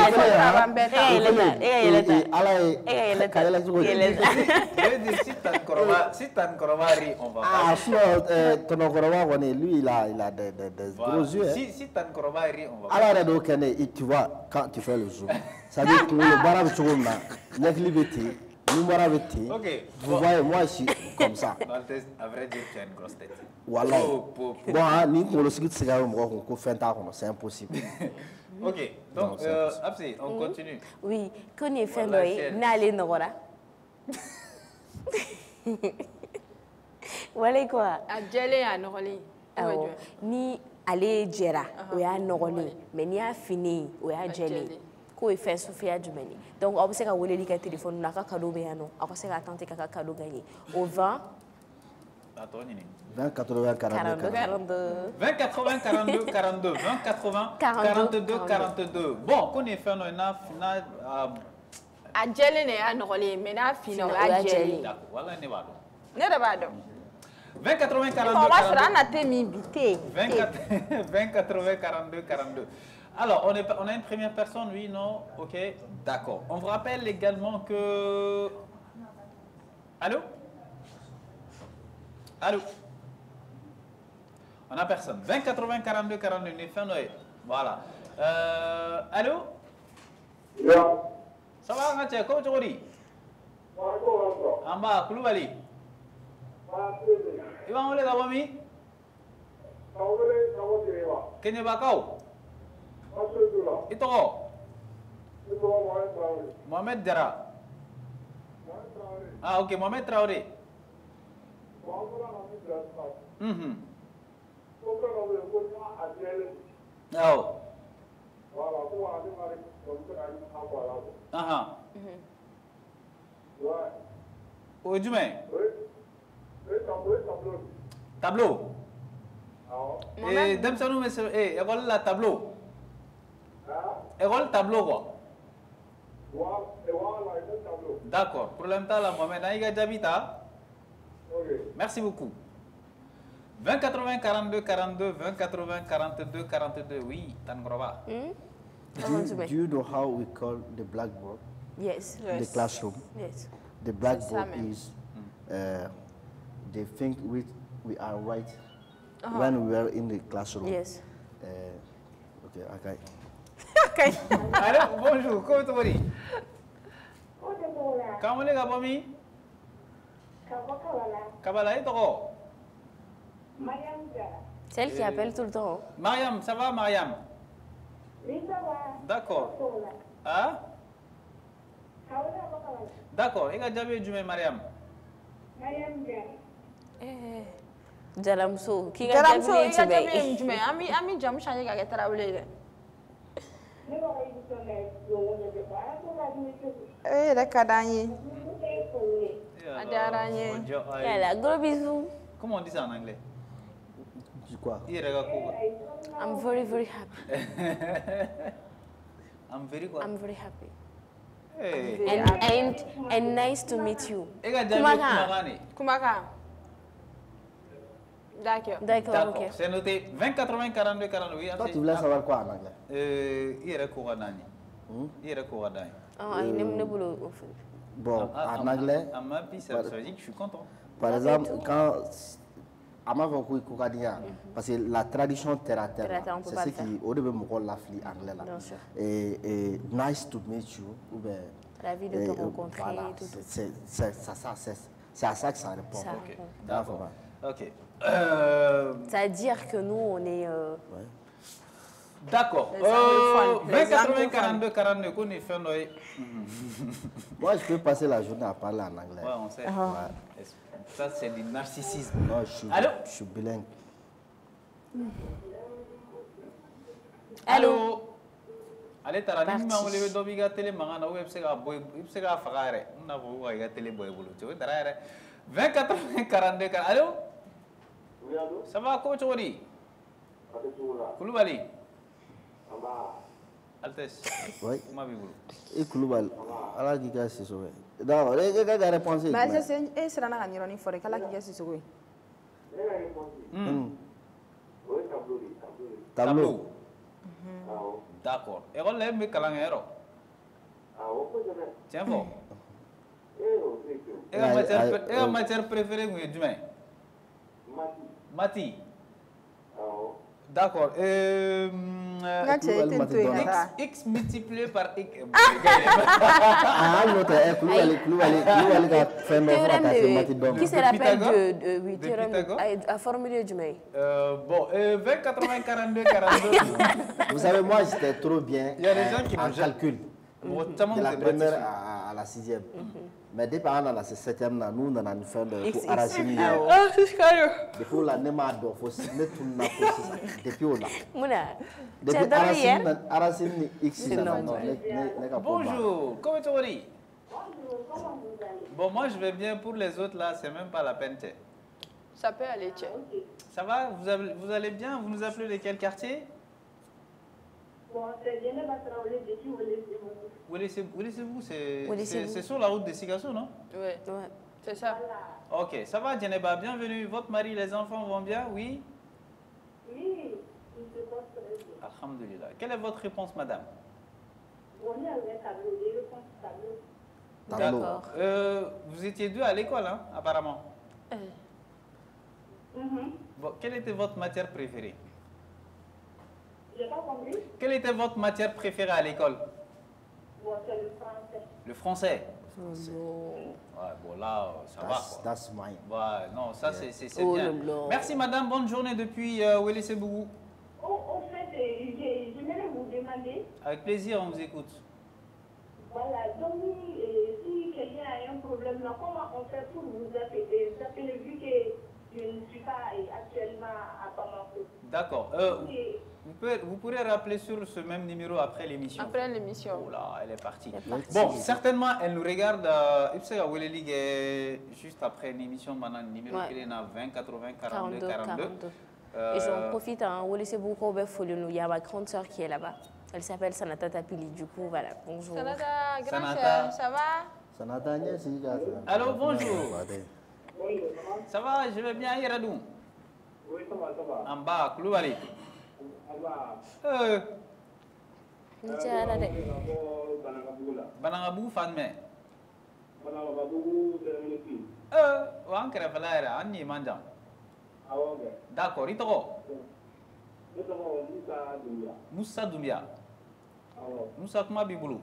Si t'as un coromari, on va pas. Ah, sinon, ton coromari, lui, il a des gros yeux. Si t'as un coromari, on va pas. Alors, tu vois, quand tu fais le zoom, ça veut dire que le barab est là, l'équilibrité. Ok. Vous voyez, moi, je suis comme ça. À vrai dire, tu as une grosse tête. Voilà. Bon, c'est impossible. Ok. Donc, Absi, on continue. Oui, qu'on est fait d'œil, n'allez Nora. Voilà quoi. Adjele à Noroli. Ni aller Jera, ou à Noroli, mais ni à fini, ou à Jelly. Ko fait Sophia Jumani. Donc, on sait que le téléphone n'a pas cadeau béano. On sait qu'attendre qu'un cadeau gagné. Au 20. 20 80 42 42. 20 80 42 42. 20 80 42 42. Bon, qu'on est fait, on a a jeli ne ya nɔgɔlen mais n'a fina o y'a jeli. D'accord, voilà ne b'a dɔn. Ne de b'a dɔn. 20 80 42 42. On va se thé min bi thé. 20 80 42 42. Alors, on a une première personne, oui, non? Ok, d'accord. On vous rappelle également que... Allô? Allô? On n'a personne. 20 80 42 42, voilà. Allô? Ça va, Ngache? Comment tu dis? Amba, Koulibaly. Iba ngole ka bomi? Kenya bakau? Itoko? Mohamed Dara. Ah, ok, Mohamed Traoré. Oh. Où tu mets? Tableau. Et Demsanou, mais école la tableau. École tableau quoi. D'accord. Problème là, Mohamed Aïga Djabita. Merci beaucoup. 20 80 42 42, 20 80 42 42. Oui, Tangrova. Do you know how we call the blackboard? Yes. The classroom. Yes. The blackboard is the thing we are right when we are in the classroom. Yes. Okay, okay. Okay. Alors, bonjour, comment tu vas? Comment les gars, Bomi? Kabala, et toi? Celle qui appelle tout le temps. Mariam, ça va, Mariam? Oui, ça va. D'accord. Ah? D'accord. Et quand tu as Mariam? Jalamso. Qui a Jalamso, il a jamais eu Ami Jam changé avec Traoré. Eh, la cadanye. Adaranye. Elle gros bisous. Comment on dit ça en anglais? Quoi? I'm very, very happy. I'm very good. I'm very happy. Hey. And nice to meet you. Kumaka. D'accord. D'accord, ok. C'est noté. 20 80 42 42. Oui, toi, tu voulais savoir quoi en anglais? Il est quoi Dani? Il est quoi Dani? Bon, en anglais. À ma vie, ça veut dire que je suis content. Par exemple, quand parce que la tradition terre à terre, c'est ce qui au début me rend la fille anglais là. Et nice to meet you ou bien ravi de te rencontrer. Voilà, c'est à ça que ça répond. Ok. D'accord. Ok. Ça veut dire que nous on est. D'accord. 20 80 42 42 qu'on est fait Moi je peux passer la journée à parler en anglais. Ouais, on sait. Ça, c'est du narcissisme. Non, je suis bilingue. Allô? Allez, t'as dit que tu as dit que télé mangana ou tu as fait on a vu que télé boy bolo. Tu vois, 20 80 42 allô? Oui, allô? Ça va, comment tu dis? Koulibaly. Altesse. Oui. Comment vivez-vous? Et Koulibaly. Alors qui a se sauvé. D'accord, les gars ont répondu. Mais c'est ça n'a rien ni forêt kala qui a se sauvé. Tableau. D'accord. Et on l'aime calangero. Tiens bon. Et la matière préférée vous du main. Mati. D'accord. X multiplié par X. Qui se rappelle de théorème à formuler du mail? Bon, 20 80 42 42. Vous savez, moi j'étais trop bien. Il y a des gens qui en calcul. De la première à la sixième. Mais depuis qu'on a la septième, nous on a une fin de Aracini. Depuis la nema do faut ne tourna depuis on a. Depuis Aracini X. Bonjour, comment tu vas? Bon, moi je vais bien. Pour les autres là, c'est même pas la peine. Ça peut aller, tiens. Ça va? Vous allez bien? Vous nous appelez de quel quartier? Bon, c'est Djeneba Traoré depuis Ouelessebou, c'est sur la route de Sigasso, non? Oui, c'est ça. Voilà. Ok, ça va Djeneba, bienvenue. Votre mari, les enfants vont bien, oui? Oui, il se porte très bien. Alhamdulillah. Quelle est votre réponse, madame? On est avec tableau, les réponses tableau. D'accord. Vous étiez deux à l'école, hein, apparemment. Bon, quelle était votre matière préférée? J'ai pas compris. Quelle était votre matière préférée à l'école? Bon, c'est le français. Le français? Ouais, bon là, ça va quoi. That's mine. Ouais, non, ça c'est bien. Merci madame, bonne journée depuis Ouelessebou. Au fait, j'aimerais vous demander. Avec plaisir, on vous écoute. Voilà, donc si quelqu'un a un problème là, comment on fait pour vous appeler? Vous appelez vu que je ne suis pas actuellement à Bamako. D'accord. Vous pourrez rappeler sur ce même numéro après l'émission. Après l'émission. Oh là, elle est partie. Bon, certainement, elle nous regarde. Juste après l'émission, maintenant, numéro qui est 20 80 42 42. Et j'en profite, Ouelessebou, il y a ma grande soeur qui est là-bas. Elle s'appelle Sanata Tapili, du coup, voilà, bonjour. Sanata, grand-chère, ça va? Sanata, allô, bonjour. Ça va, je vais bien, Iradou? Oui, ça va. En bas, Koulibaly. Banangabou, Fanme. Wan Kerefalaira, Anni Manjam. D'accord, Itoro. Moussa Doumbia. Moussa Kuma Biboulou.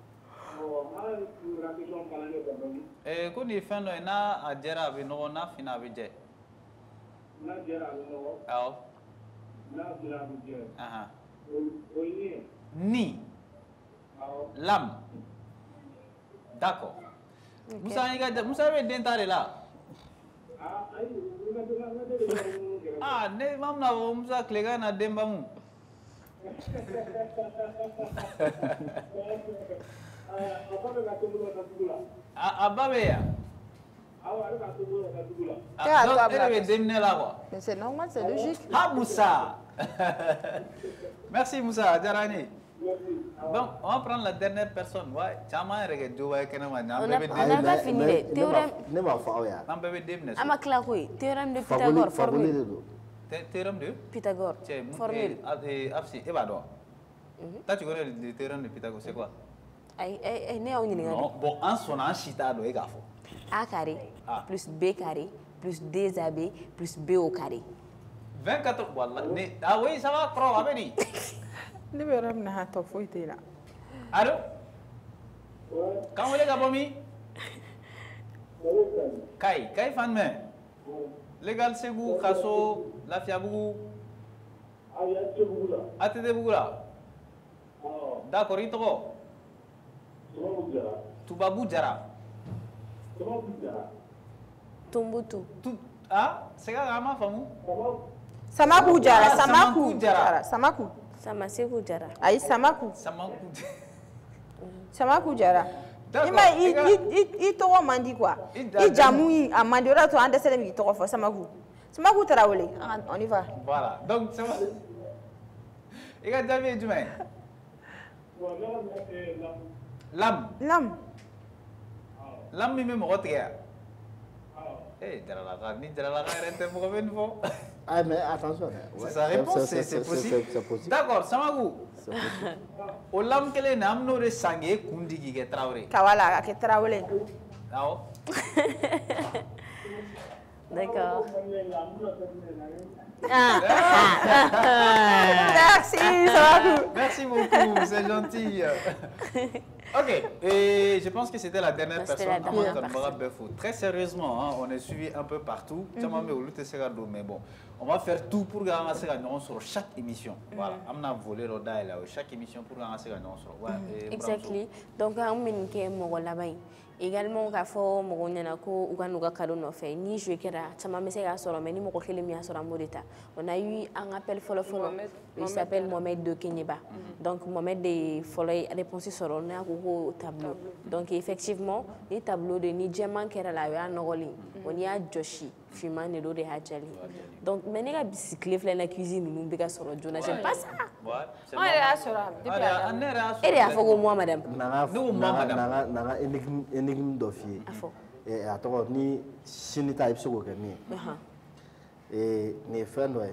Ko ni fɛn dɔ ye n'a a jɛra a bɛ nɔgɔ n'a finna a bɛ jɛ. N'a jɛra a bɛ nɔgɔ. Awɔ. N'a finna a bɛ jɛ. O ye ni. Lam. D'accord. Musa bɛ den ta de la. Ne ma bɛna fɔ Musa tilegan na denba mun. A ba bɛ yan. Donc, elle est démenée là, quoi. Mais c'est normal, c'est logique. Ah, Moussa. Merci, Moussa. Djarani. Bon, on va prendre la dernière personne. Ouais, Chama est Joe Kenama. On n'a pas fini. Théorème. Ne m'a pas fait. On peut démenir. Ah, ma claque, théorème de Pythagore. Formule. Théorème de Pythagore. Formule. Absi, et bah, toi, tu connais le théorème de Pythagore, c'est quoi? Non, bon, en son chita do egafo. A carré plus B carré plus 2AB plus B au carré. 24, voilà. Ah oui, ça va, pro, Abedi. Ne vais pas me faire fouiller là. Allô? Quand vous êtes à Bomi? Kai fan me. Légal Ségou, Kasso, Lafiabou. Atede Bougula. D'accord, Itoro. Toubabou Djara. Tumbutu. Ah, c'est quoi ma femme? Samakou Djara, Samakou Djara, Samakou. Samasekou Djara. Aïe, Samakou. Samakou Djara. Il t'aura mandi quoi? Il jamoui a mandi, tu as un dessin qui t'aura fait Samakou. Samakou Traoré, on y va. Voilà, donc c'est moi. Il y a David Dumain. Lam. Lam mi même rotière. Eh, ah mais attention. C'est sa réponse, c'est possible. D'accord, Samagou. Au lam kele namno de sangé kundi ki Traoré. Kawala ke Traoré. Ah. D'accord. Merci, Samagou. Merci beaucoup, c'est gentil. Ok, et je pense que c'était la dernière personne. Très sérieusement, hein, on est suivi un peu partout. Mais bon, on va faire tout pour gagner sur chaque émission. Voilà, on a volé le dial chaque émission pour gagner sur. Exactly. Donc, on a un également on a fait un cadeau ni je kera chama me se ga soro mais ni moko kele mi asora modeta on a eu un appel follow Il s'appelle Mohamed de Kenyeba. Donc, Mohamed de Folloy réponse sur le tableau. Donc, effectivement, les tableaux de Nidjaman Kerala, on y a Joshi, Fuman et l'eau de Hadjali. Donc, maintenant, la bicyclette, la cuisine, nous n'avons pas sur le journal. J'aime pas ça. On est là sur la. Et là, il faut que moi, madame. Nous, madame. Énigme d'offier. Et attends, ni Shinita Ipso Gami. Et ni Fenway.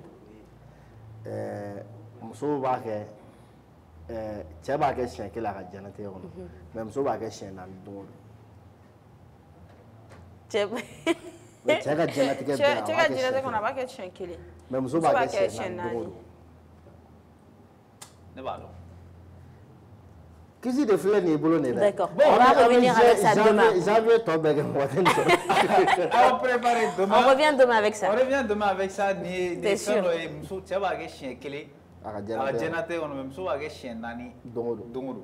Muso b'a kɛ cɛ b'a kɛ siɲɛ kelen a ka diɲɛnatigɛ kɔnɔ mais muso b'a kɛ siɲɛ 4 don o don. Cɛ ka diɲɛnatigɛ bɛɛ a b'a kɛ siɲɛ kelen mais muso b'a kɛ siɲɛ 4 don o don. Ne b'a dɔn. Kisi de filɛ nin y'i bolo nin dɛ. D'accord. On va revenir avec ça demain. Janvier tɔ bɛɛ kɛ mɔgɔ tɛ nin sɔrɔ. On prépare demain. On revient demain avec ça. On revient demain avec ça. T'es sûr? Muso cɛ b'a kɛ siɲɛ kelen. A ka diɲɛnatigɛ kɔnɔ mais muso b'a kɛ siɲɛ 4 don o don.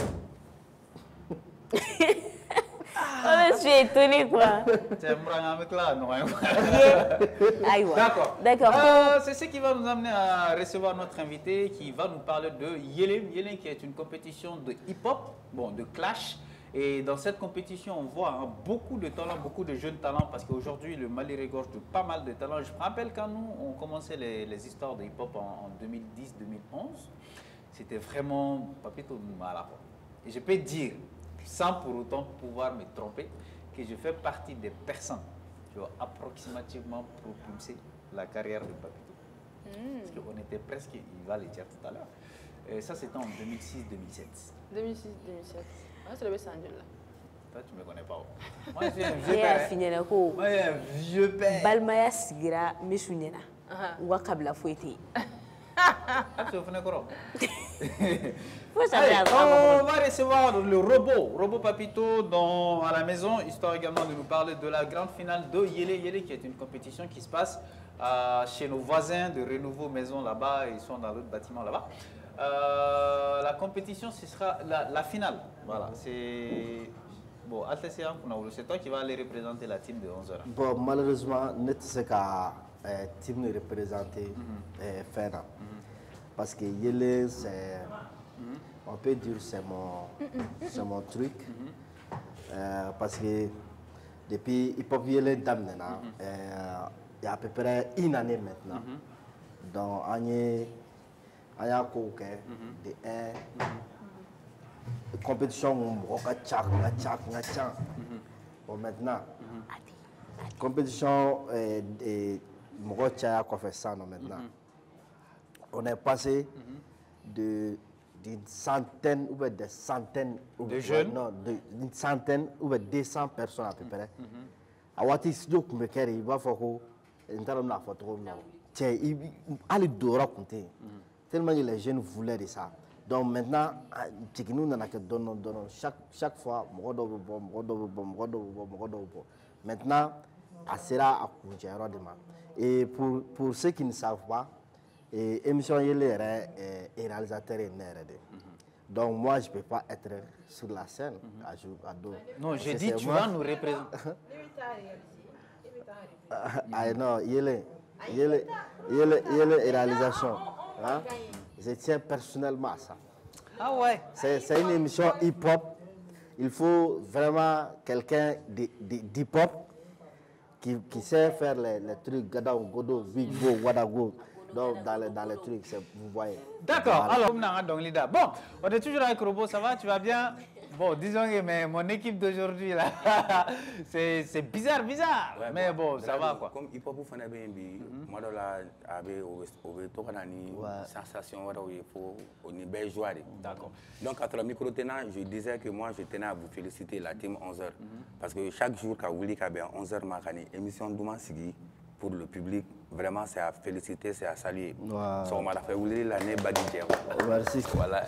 Je suis étonnée quoi. D'accord. C'est ce qui va nous amener à recevoir notre invité qui va nous parler de Yélé. Yélé qui est une compétition de hip-hop, bon, de clash. Et dans cette compétition, on voit beaucoup de talents, beaucoup de jeunes talents parce qu'aujourd'hui, le Mali regorge de pas mal de talents. Je me rappelle quand nous, on commençait les histoires de hip-hop en 2010-2011, c'était vraiment papito Moumala. Et je peux dire, sans pour autant pouvoir me tromper, que je fais partie des personnes qui ont approximativement propulsé la carrière de Papito. Parce qu'on était presque, il va le dire tout à l'heure. Et ça, c'était en 2006-2007. 2006-2007. C'est le Bessanjul là. Toi, tu ne me connais pas. Moi, je suis un vieux père. Moi, je suis un vieux père. Balmaya Sigira, Misunyena. Wakabla Foueti. On va recevoir le robot Papito à la maison, histoire également de nous parler de la grande finale de Yélé. Yélé qui est une compétition qui se passe chez nos voisins de Renouveau Maison là-bas, ils sont dans l'autre bâtiment là-bas. La compétition, ce sera la finale. Voilà, c'est... Bon, c'est toi qui vas aller représenter la team de 11h. Bon, malheureusement, ne sais qu'à team représenter Fena. Parce que Yélé, c'est... On peut dire c'est mon truc. Parce que depuis Hip Hop Yélé Dame, il y a à peu près une année maintenant. Donc, on y a des compétition bon maintenant compétition maintenant on est passé d'une centaine ou des centaines de jeunes, non, d'une centaine ou 200 personnes à peu près. À Wati studio il va falloir tellement les jeunes voulaient de ça. Donc maintenant, chaque fois, maintenant, à sera à et pour ceux qui ne savent pas, émission est réalisateur et donc moi je ne peux pas être sur la scène à dos. Non, j'ai dit tu vas nous représenter. Ah non, il est réalisation. Hein? Je tiens personnellement à ça. Ah ouais. C'est une émission hip-hop. Il faut vraiment quelqu'un d'hip-hop qui sait faire les trucs Gadao, Godo, Vigbo, Wadago. Donc dans les trucs, vous voyez. D'accord. Alors, bon, on est toujours avec Robo, ça va, tu vas bien? Bon, disons que mais mon équipe d'aujourd'hui, là, c'est bizarre. Ouais, mais bon, ça va quoi. Comme hip-hop, vous faites bien, moi, là, avec une sensation, on est bien joué. D'accord. Donc, à travers le micro tenant, je disais que moi, je tenais à vous féliciter, la team 11h. Parce que chaque jour, quand vous dites qu'il y a 11h, émission Douma Sigui, pour le public, vraiment, c'est à féliciter, c'est à saluer. So, on m'a fait oublier l'année Badidjer. Merci. Voilà.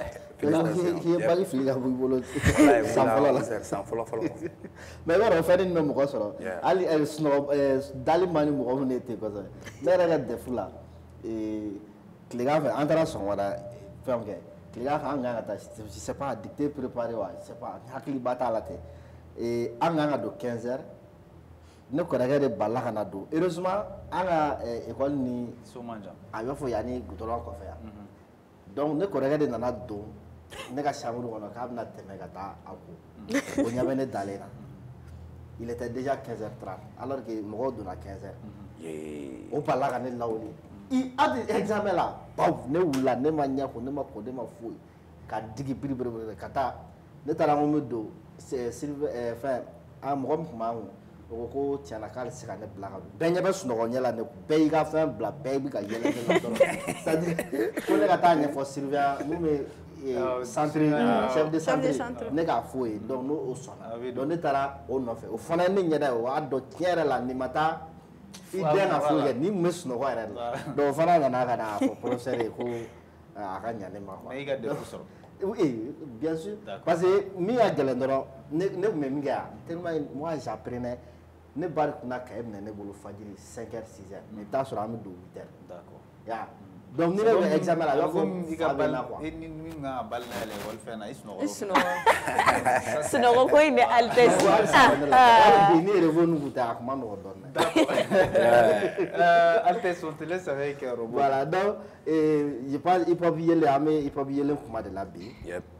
Sans mais on fait une même chose. Ali snob dali mani mo on était quoi ça. Mais regarde des fous là. Et les gars entre son wala ferme que. Les gars je sais pas dicter préparer ouais, je sais pas hakli bata la tête. Et anga do 15h ne kɔrɔkɛ de balila ka na don heureusement an ka école ni so man jan a b'a fɔ yanni goudron kɔfɛ yan donc ne kɔrɔkɛ de nana don ne ka chambre kɔnɔ k'a bɛna tɛmɛ ka taa a ko o ɲɛ bɛ ne dalen na il était déjà 15h30 alors que mɔgɔw donna 15h o balila ka ne lawuli hali examen la baw ne wulila ne ma ɲɛ ko ne ma ko ne ma foyi ka digi biribiri ka taa ne taara n ko n bɛ don fɛn mɔgɔ min tun b'an kun o ko tiɲɛna k'ale tɛ se ka ne bila ka don bɛɛ ɲɛ bɛ sunɔgɔ ɲɛ la ne bɛɛ y'i ka fɛn bila bɛɛ bɛ ka yɛlɛ ne la dɔrɔn c'est à dire ko ne ka taa ɲɛfɔ surveillant mun bɛ centre chef de centre ne k'a f'o ye donc n'o sɔnna donc ne taara o nɔfɛ o fana ye ne ɲɛda ye o b'a dɔn tiɲɛ yɛrɛ la nin ma taa i den ka foyi kɛ nin tun bɛ sunɔgɔ yɛrɛ de la donc o fana nana ka na fɔ professeur ye ko a ka ɲa ne ma quoi. mais i ka defu sɔrɔ. Oui, bien sûr. Parce que mi a gɛlɛn dɔrɔn ne kun bɛ min kɛ yan tellement moi j'apprenais ne ba de tun na kaye minɛ ne bolo fajiri 5h 6h mais i bɛ taa sɔrɔ an bɛ don 8h. D'accord. Ya donc ni ne bɛ examen la a b'a fɔ fa bɛ na quoi. E ni min kan ka bali na yɛlɛ école fɛn na i sunɔgɔ. I sunɔgɔ. Sunɔgɔ ko in de Altesse. Ni réveil nu kun tɛ a kun ma nɔgɔn dɔɔnin. D'accord. Altesse on te laisse avec Robot. Voilà donc je pense hip hop yɛlɛ an bɛ hip hop yɛlɛ kuma de la bi.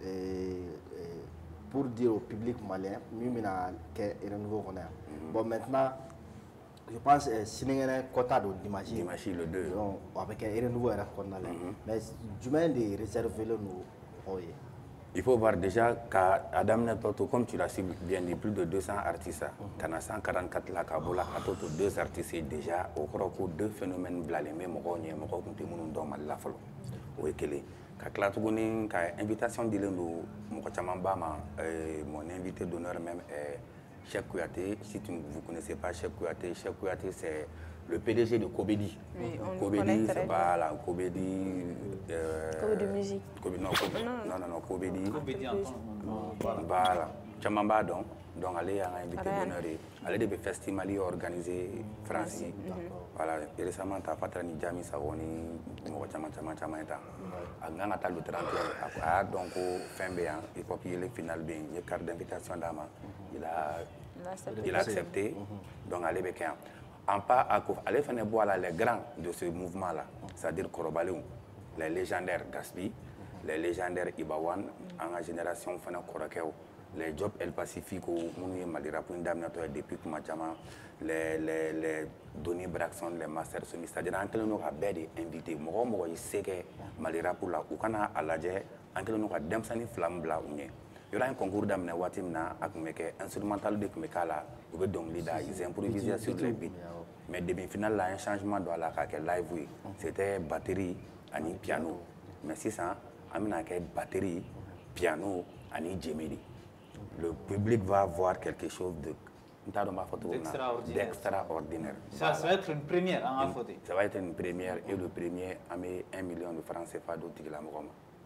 Pour dire au public malien min bɛna kɛ renouveau kɔnɔ yan. Bon maintenant je pense sinikɛnɛ kɔta don dimanche le 2 donc a bɛ kɛ renouveau yɛrɛ kɔnɔna la mais jumɛn de réservé len don mɔgɔw ye. Il faut voir déjà qu'à daminɛ tɔ comme tu l'as si bien dit plus de 200 artistes ka na 144 la ka bɔ la ka to 2 artistes déjà o kɔrɔ ko 2 phénomènes bilalen bɛ mɔgɔw ɲɛ mɔgɔw tun tɛ minnu dɔn Mali la fɔlɔ o ye kelen ka tila tuguni ka invitation dilen don mɔgɔ caman ba ma mon invité d'honneur même Cheikh Kouyaté, si vous ne connaissez pas Cheikh Kouyaté c'est le PDG de Kobedi. Oui, Kobedi, c'est pas la Kobedi. Kobedi musique. Non, Kobedi. Voilà. Chamamba donc allez à invité d'honneur. Allez de festival organisé France. Voilà, et récemment tu as fait un Jami Saroni, chama eta. Anga ngata le 31 donc fin bien, il faut qu'il y ait le final bien, il y a carte d'invitation d'ama. Il a accepté. Donc allez béquin. En pas à aller faire les grands de ce mouvement là, c'est-à-dire Korobalou, les légendaires Gaspi, les légendaires Ibawan, en génération Fana Korakeo, les Job El Pacifico, Mouni Malira Pundam depuis Kumachama, les Donny Braxton, les Masters Semi, c'est-à-dire en quel nous a des invités, Moro il sait que Malira pour la Ukana à la Dje, en quel nous a Demsani Flamme Bla Ounié. Il y a un concours d'amener Watimna avec instrumental de Kumekala, ou de Donglida, ils improvisent sur les beats. Mais demi-finale, là, un changement dans la live, oui. C'était batterie et piano. Mais si ça, on a batterie, piano et djemedi. Le public va voir quelque chose d'extraordinaire. Ça va être une première en photo. Ça va être une première et le premier a mis 1 million de francs CFA d'autres qui l'ont.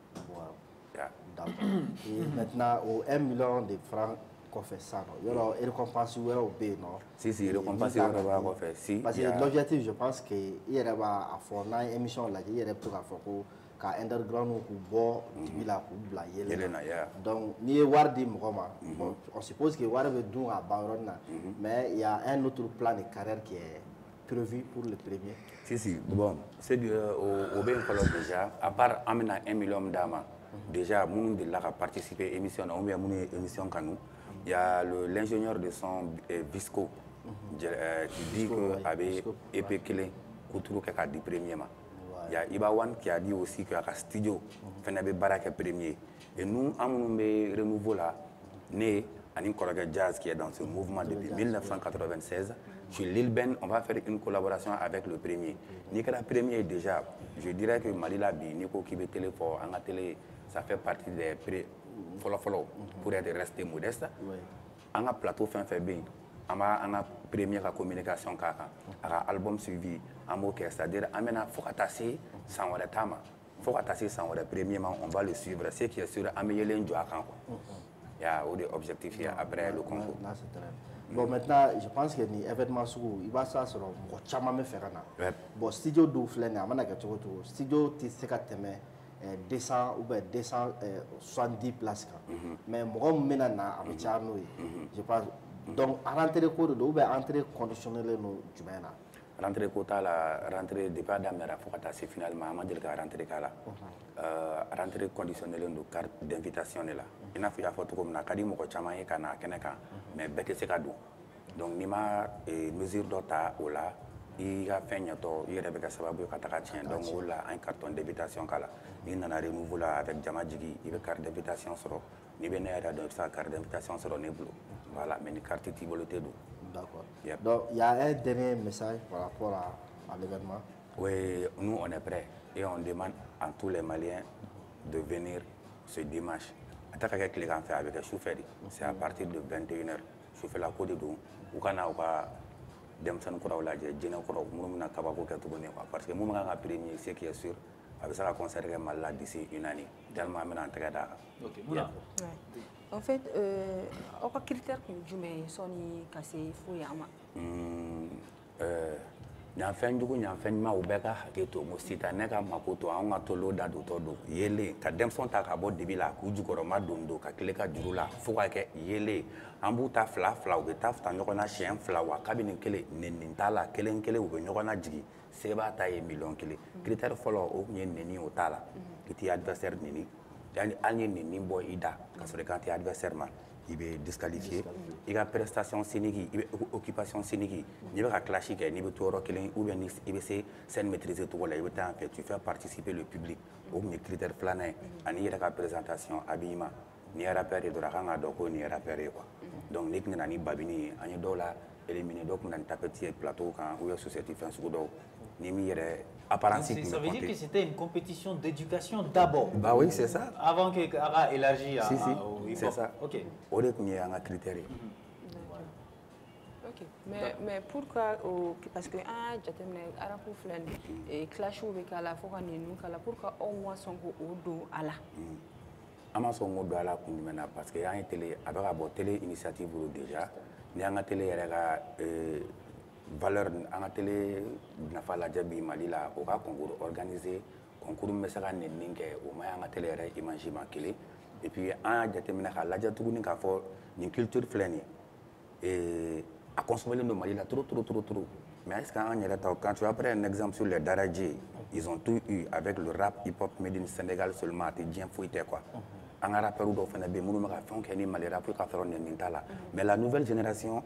Et maintenant, au 1 million de francs qu'on fait ça, il y aura une récompense ou non? Si, récompense ou si. Parce que l'objectif, je pense qu'il y aura à faire une émission là, il y aura pour faire un underground ou bon, tu la donc, ni est wardi on suppose que wardi veut donc à Baron, mais il y a un autre plan de carrière qui est prévu pour le premier. Si, bon, c'est au bien déjà, à part amener 1 million d'âmes. Déjà, nous avons participé à l'émission, on a une émission quand nous. Il y a l'ingénieur de son Visco qui dit qu'il avait épée clé pour tout le monde premièrement. Il y a Ibawan qui a dit aussi qu'il y a un studio qui a barak premier. Et nous, à mon renouveau là, né à une jazz qui est dans ce mouvement depuis 1996. Sur l'île Ben, on va faire une collaboration avec le premier. Nicolas Premier déjà, je dirais que Malila Bi, Nico qui veut téléphone, en télé, ça fait partie des follow pour être resté modeste. On a plateau fait bien. On a premier la communication on a album suivi, c'est-à-dire on a fokatasé sans le tama. Fokatasé sans le premièrement, on va le suivre. Ce qui est sûr, améliorer le il y a des objectifs après le concours. Bon, maintenant, je pense que l'événement, il va ça sur le faire. Bon, studio d'où studio, c'est 200 ou 270 places. Mais moi, je pense Donc, rentrer le cours de ou bien entrer conditionnel nous du matin. Rentrer quota la rentrée depuis d'amera faut que finalement on dit que rentrer kala rentrer conditionnel de carte d'invitation là il n'a fait à photo comme na kadi moko chama e kana keneka mais bete se kadu donc ni ma mesure d'ota ou là il a fait nyato il rebe ka sababu ka taka tien donc ou là un carton d'invitation kala il nana renouveau là avec jamajigi il veut carte d'invitation soro ni bene ada donc sa carte d'invitation soro ne blo voilà mais ni carte tiboloté do. D'accord. Yep. Donc, il y a un dernier message par rapport à l'événement. Oui, nous, on est prêts et on demande à tous les Maliens de venir ce dimanche. Avec les gens avec les chauffeurs, c'est à partir de 21h. Chauffeur la côte de Dou, ou quand on a des gens qui ont été là, parce que nous avons premier, ce qui est sûr, avec ça, on conserve mal là d'ici une année. Tellement on est en train de. En fait, aucun critère que je mets sur les cassés fouillama. N'afin du coup, n'afin ma ou beka haketo, mosita neka makoto, anga tolo da do todo. Yele, kadem son ta kabo debila, kuju koroma dondo, kakleka jurula, fuka ke yele. Ambu ta fla ou betaf ta nyokona chien fla wa kabine kele nenintala, kelen kele ou nyokona jigi. Seba ta ye million kele. Critère follow ou nye neni otala. Kiti adversaire neni. Yani ni boy ida parce que quand tu es adversaire il est disqualifié il a prestation scénique il occupation scénique il va clasher il va tout reculer ou bien il va se maîtriser tout là il va en fait tu fais participer le public au critères planés ani il y a présentation habillement ni rappeur de la doko ni rappeur quoi donc nek nani babini ani dola éliminer donc on a petit plateau quand ou société fin sous do ni mi apparence. Ça veut dire que c'était une compétition d'éducation d'abord. Bah oui, c'est ça. Avant que Kara élargisse à c'est ça. Ok. On est qu'il y a un critère. Ok. Mais pourquoi parce que j'attendais arabu flan et clash ou avec la fois nous kala pourquoi au moins son au dos à la. Ama son au dos à la kundimena parce que y a une télé avec la télé initiative déjà. Ni a une télé era valeur à la télé nafa la jabi malila au concours organisé concours mesaka nenninke au maya la télé era imagement kele et puis a jatemina ka la jatuguni ka fo ni culture flani et à consommer le malila trop mais est-ce quand tu as pris un exemple sur les Daradji ils ont tout eu avec le rap hip hop made in Sénégal seulement et bien fouité quoi en rappeur do fana be munu maka fon keni malira pour ka faire nintala mais la nouvelle génération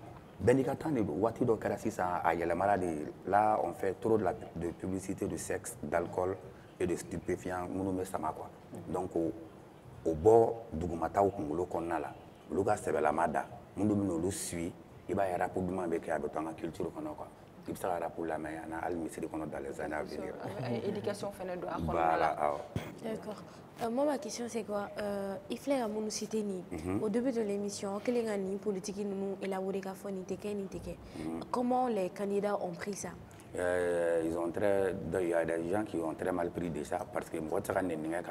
là, on fait trop de publicité de sexe, d'alcool et de stupéfiants. Donc, au bord du Gumata ou Kungolo Konala, le gars c'est la Mada, nous suit, il va y avoir pour avec la culture. Il sera là pour la main, dans les années à venir. Éducation fédérale. Voilà. D'accord. Moi, ma question, c'est quoi? Il faut que nous citer au début de l'émission, quelle est la politique nous élaborer comment les candidats ont pris ça? Il y a des gens qui ont très mal pris de ça parce que moi, je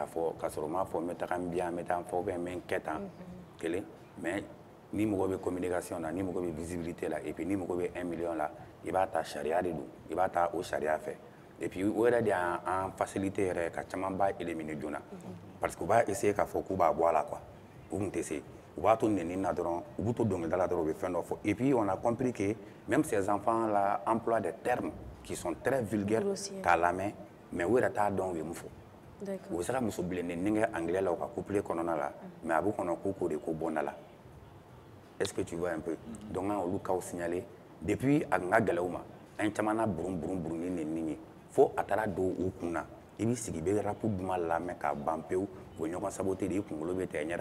mais ni de communication, ni de visibilité là, et puis ni de 1 million là, il va ta charia de nous, il va ta au charia fait. Et puis, il y a en facilité, il va éliminer Duna. Parce qu'on va essayer de faire un boire là, quoi. On va tourner dans la et puis, on a compris que même ces enfants-là emploient des termes qui sont très vulgaires à la main, mais où est-ce que vous savez, vous savez, anglais là, couplé mais à vous, on a beaucoup de là. Est-ce que tu vois un peu? Donc, on a signalé depuis Angagalauma, un chamana brum faut attendre au kuna. Il y a des rapports de mal la mais qu'à Bampéou, vous n'avez pas saboté des Congolais,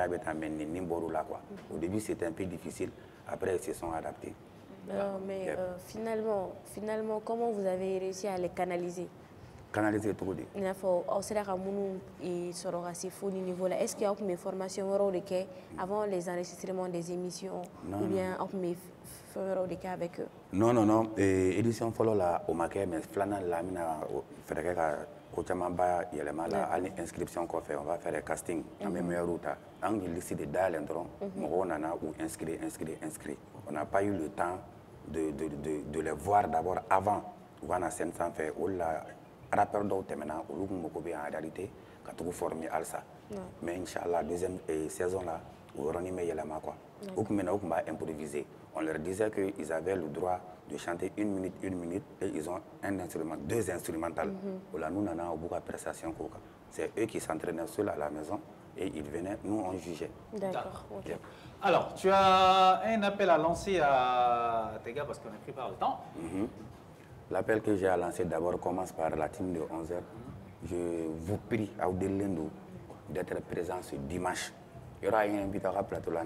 au début, c'était un peu difficile, après, ils se sont adaptés. Mais finalement, comment vous avez réussi à les canaliser? Canaliser tout de il faut aussi la et sur le niveau là. Est-ce qu'il y a une formation avant les enregistrements des émissions ou bien avec eux? Non. Édition follow la au maquet mais flana la mina fait que yelema la inscription qu'on fait on va faire le casting en meilleure route en liste de dalendron on a ou inscrit on n'a pas eu le temps de les voir d'abord avant on a 500 fait ou la rappeur d'autres maintenant au look mokobe en réalité quand tu former alsa mais inchallah deuxième saison là on va y aller quoi ou maintenant on va improviser on leur disait qu'ils avaient le droit de chanter 1 minute, et ils ont un instrument, 2 instrumentales. C'est eux qui s'entraînaient seuls à la maison et ils venaient, nous on jugeait. D'accord. Okay. Alors, tu as un appel à lancer à tes gars parce qu'on a pris par le temps. L'appel que j'ai à lancer d'abord commence par la team de 11h. Je vous prie, à Oudelendo, d'être présent ce dimanche. Il y aura un invité à plateau là.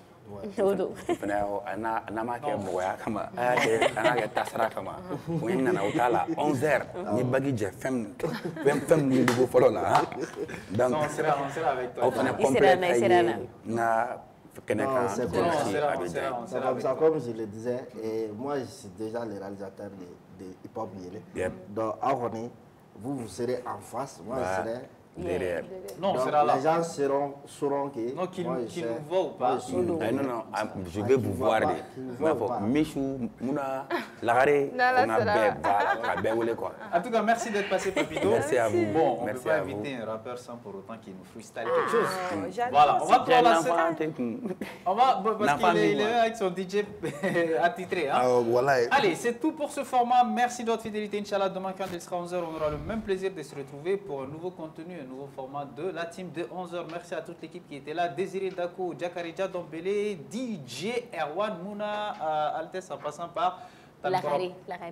Comme je le disais, et moi je suis déjà le réalisateur de Hip Hop Yele. Donc, vous serez en face, moi je serai derrière. Non, les gens sauront que... Non, qu'ils nous voient ou pas. Non, je vais vous voir. Michou, Mouna, Larare, en tout cas, merci d'être passé, Papito. Merci à vous. Bon, on ne peut pas inviter un rappeur sans pour autant qu'il nous freestyle quelque chose. Voilà, on va prendre la scène. Parce qu'il est avec son DJ attitré. Allez, c'est tout pour ce format. Merci de votre fidélité. Inch'Allah, demain, quand il sera 11h, on aura le même plaisir de se retrouver pour un nouveau contenu, un nouveau format de la team de 11h. Merci à toute l'équipe qui était là. Désiré Dako, Djakarija Dombele, DJ Erwan Mouna, Altesse en passant par Lagari.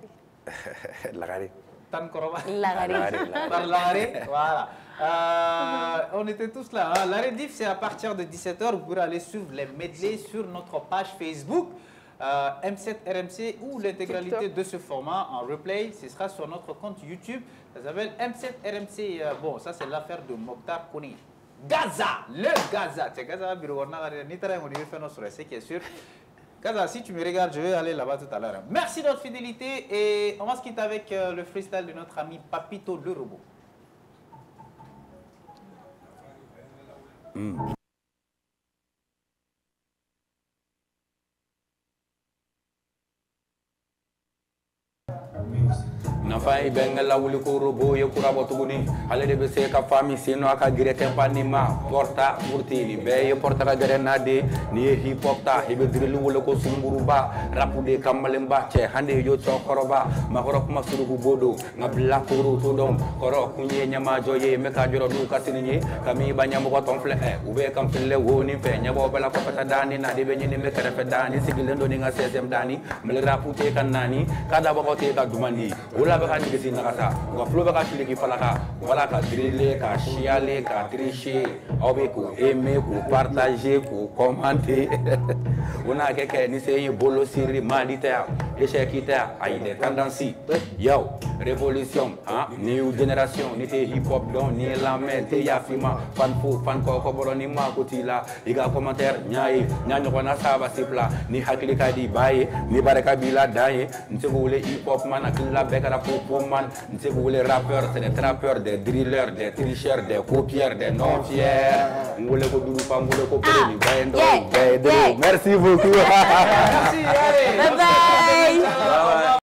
Voilà. On était tous là. Hein. La rediff, c'est à partir de 17h. Vous pourrez aller suivre les medleys sur notre page Facebook. M7 RMC ou l'intégralité de ce format en replay, ce sera sur notre compte YouTube. Ça s'appelle M7 RMC. Bon, ça c'est l'affaire de Mokhtar Koni. Gaza, le Gaza. C'est Gaza, c'est qui est sûr. Gaza, si tu me regardes, je vais aller là-bas tout à l'heure. Merci de votre fidélité et on va se quitter avec le freestyle de notre ami Papito le robot. Nafai bengala wuli ko robo ye kurabo tuguni ale de be se ka fami sino aka girete panima porta murtili be ye porta ka grenade ni hip hop ta hebe drilu wala ko sumburuba rapude kamalemba che hande yo to koroba makoro kuma surugu bodo ngabla kuru to dom koro kunye nyama joye me ka joro du katinye kami banya mo ko tonfle ube kam fille woni fe nyabo bela ko pata dani na de be nyini me kare fe dani sigilendo ni nga sesem dani mel rapute kan nani kada bako te ka dumani wala baka ni gesi nakata nga flo baka chile ki falaka wala ka driller ka chialer ka tricher obe ko aimer ko partager ko commenter ona keke ni sey bolo siri malitaire échecitaire ay des tendances yo révolution new génération ni te hip hop don ni la mente ya fima fan fo fan ko boroni ma ko tila iga commentaire nyaay nyanyo ko na saba sipla ni hakili ka di baye ni baraka bila daye ntego wole hip hop man ak la bekara pour man ntego wole rappeur c'est des trappeurs des drillers des tricheurs des copieurs des non fiers ngole ko dulu fa ngole ko peli bayendo merci beaucoup merci allez bye bye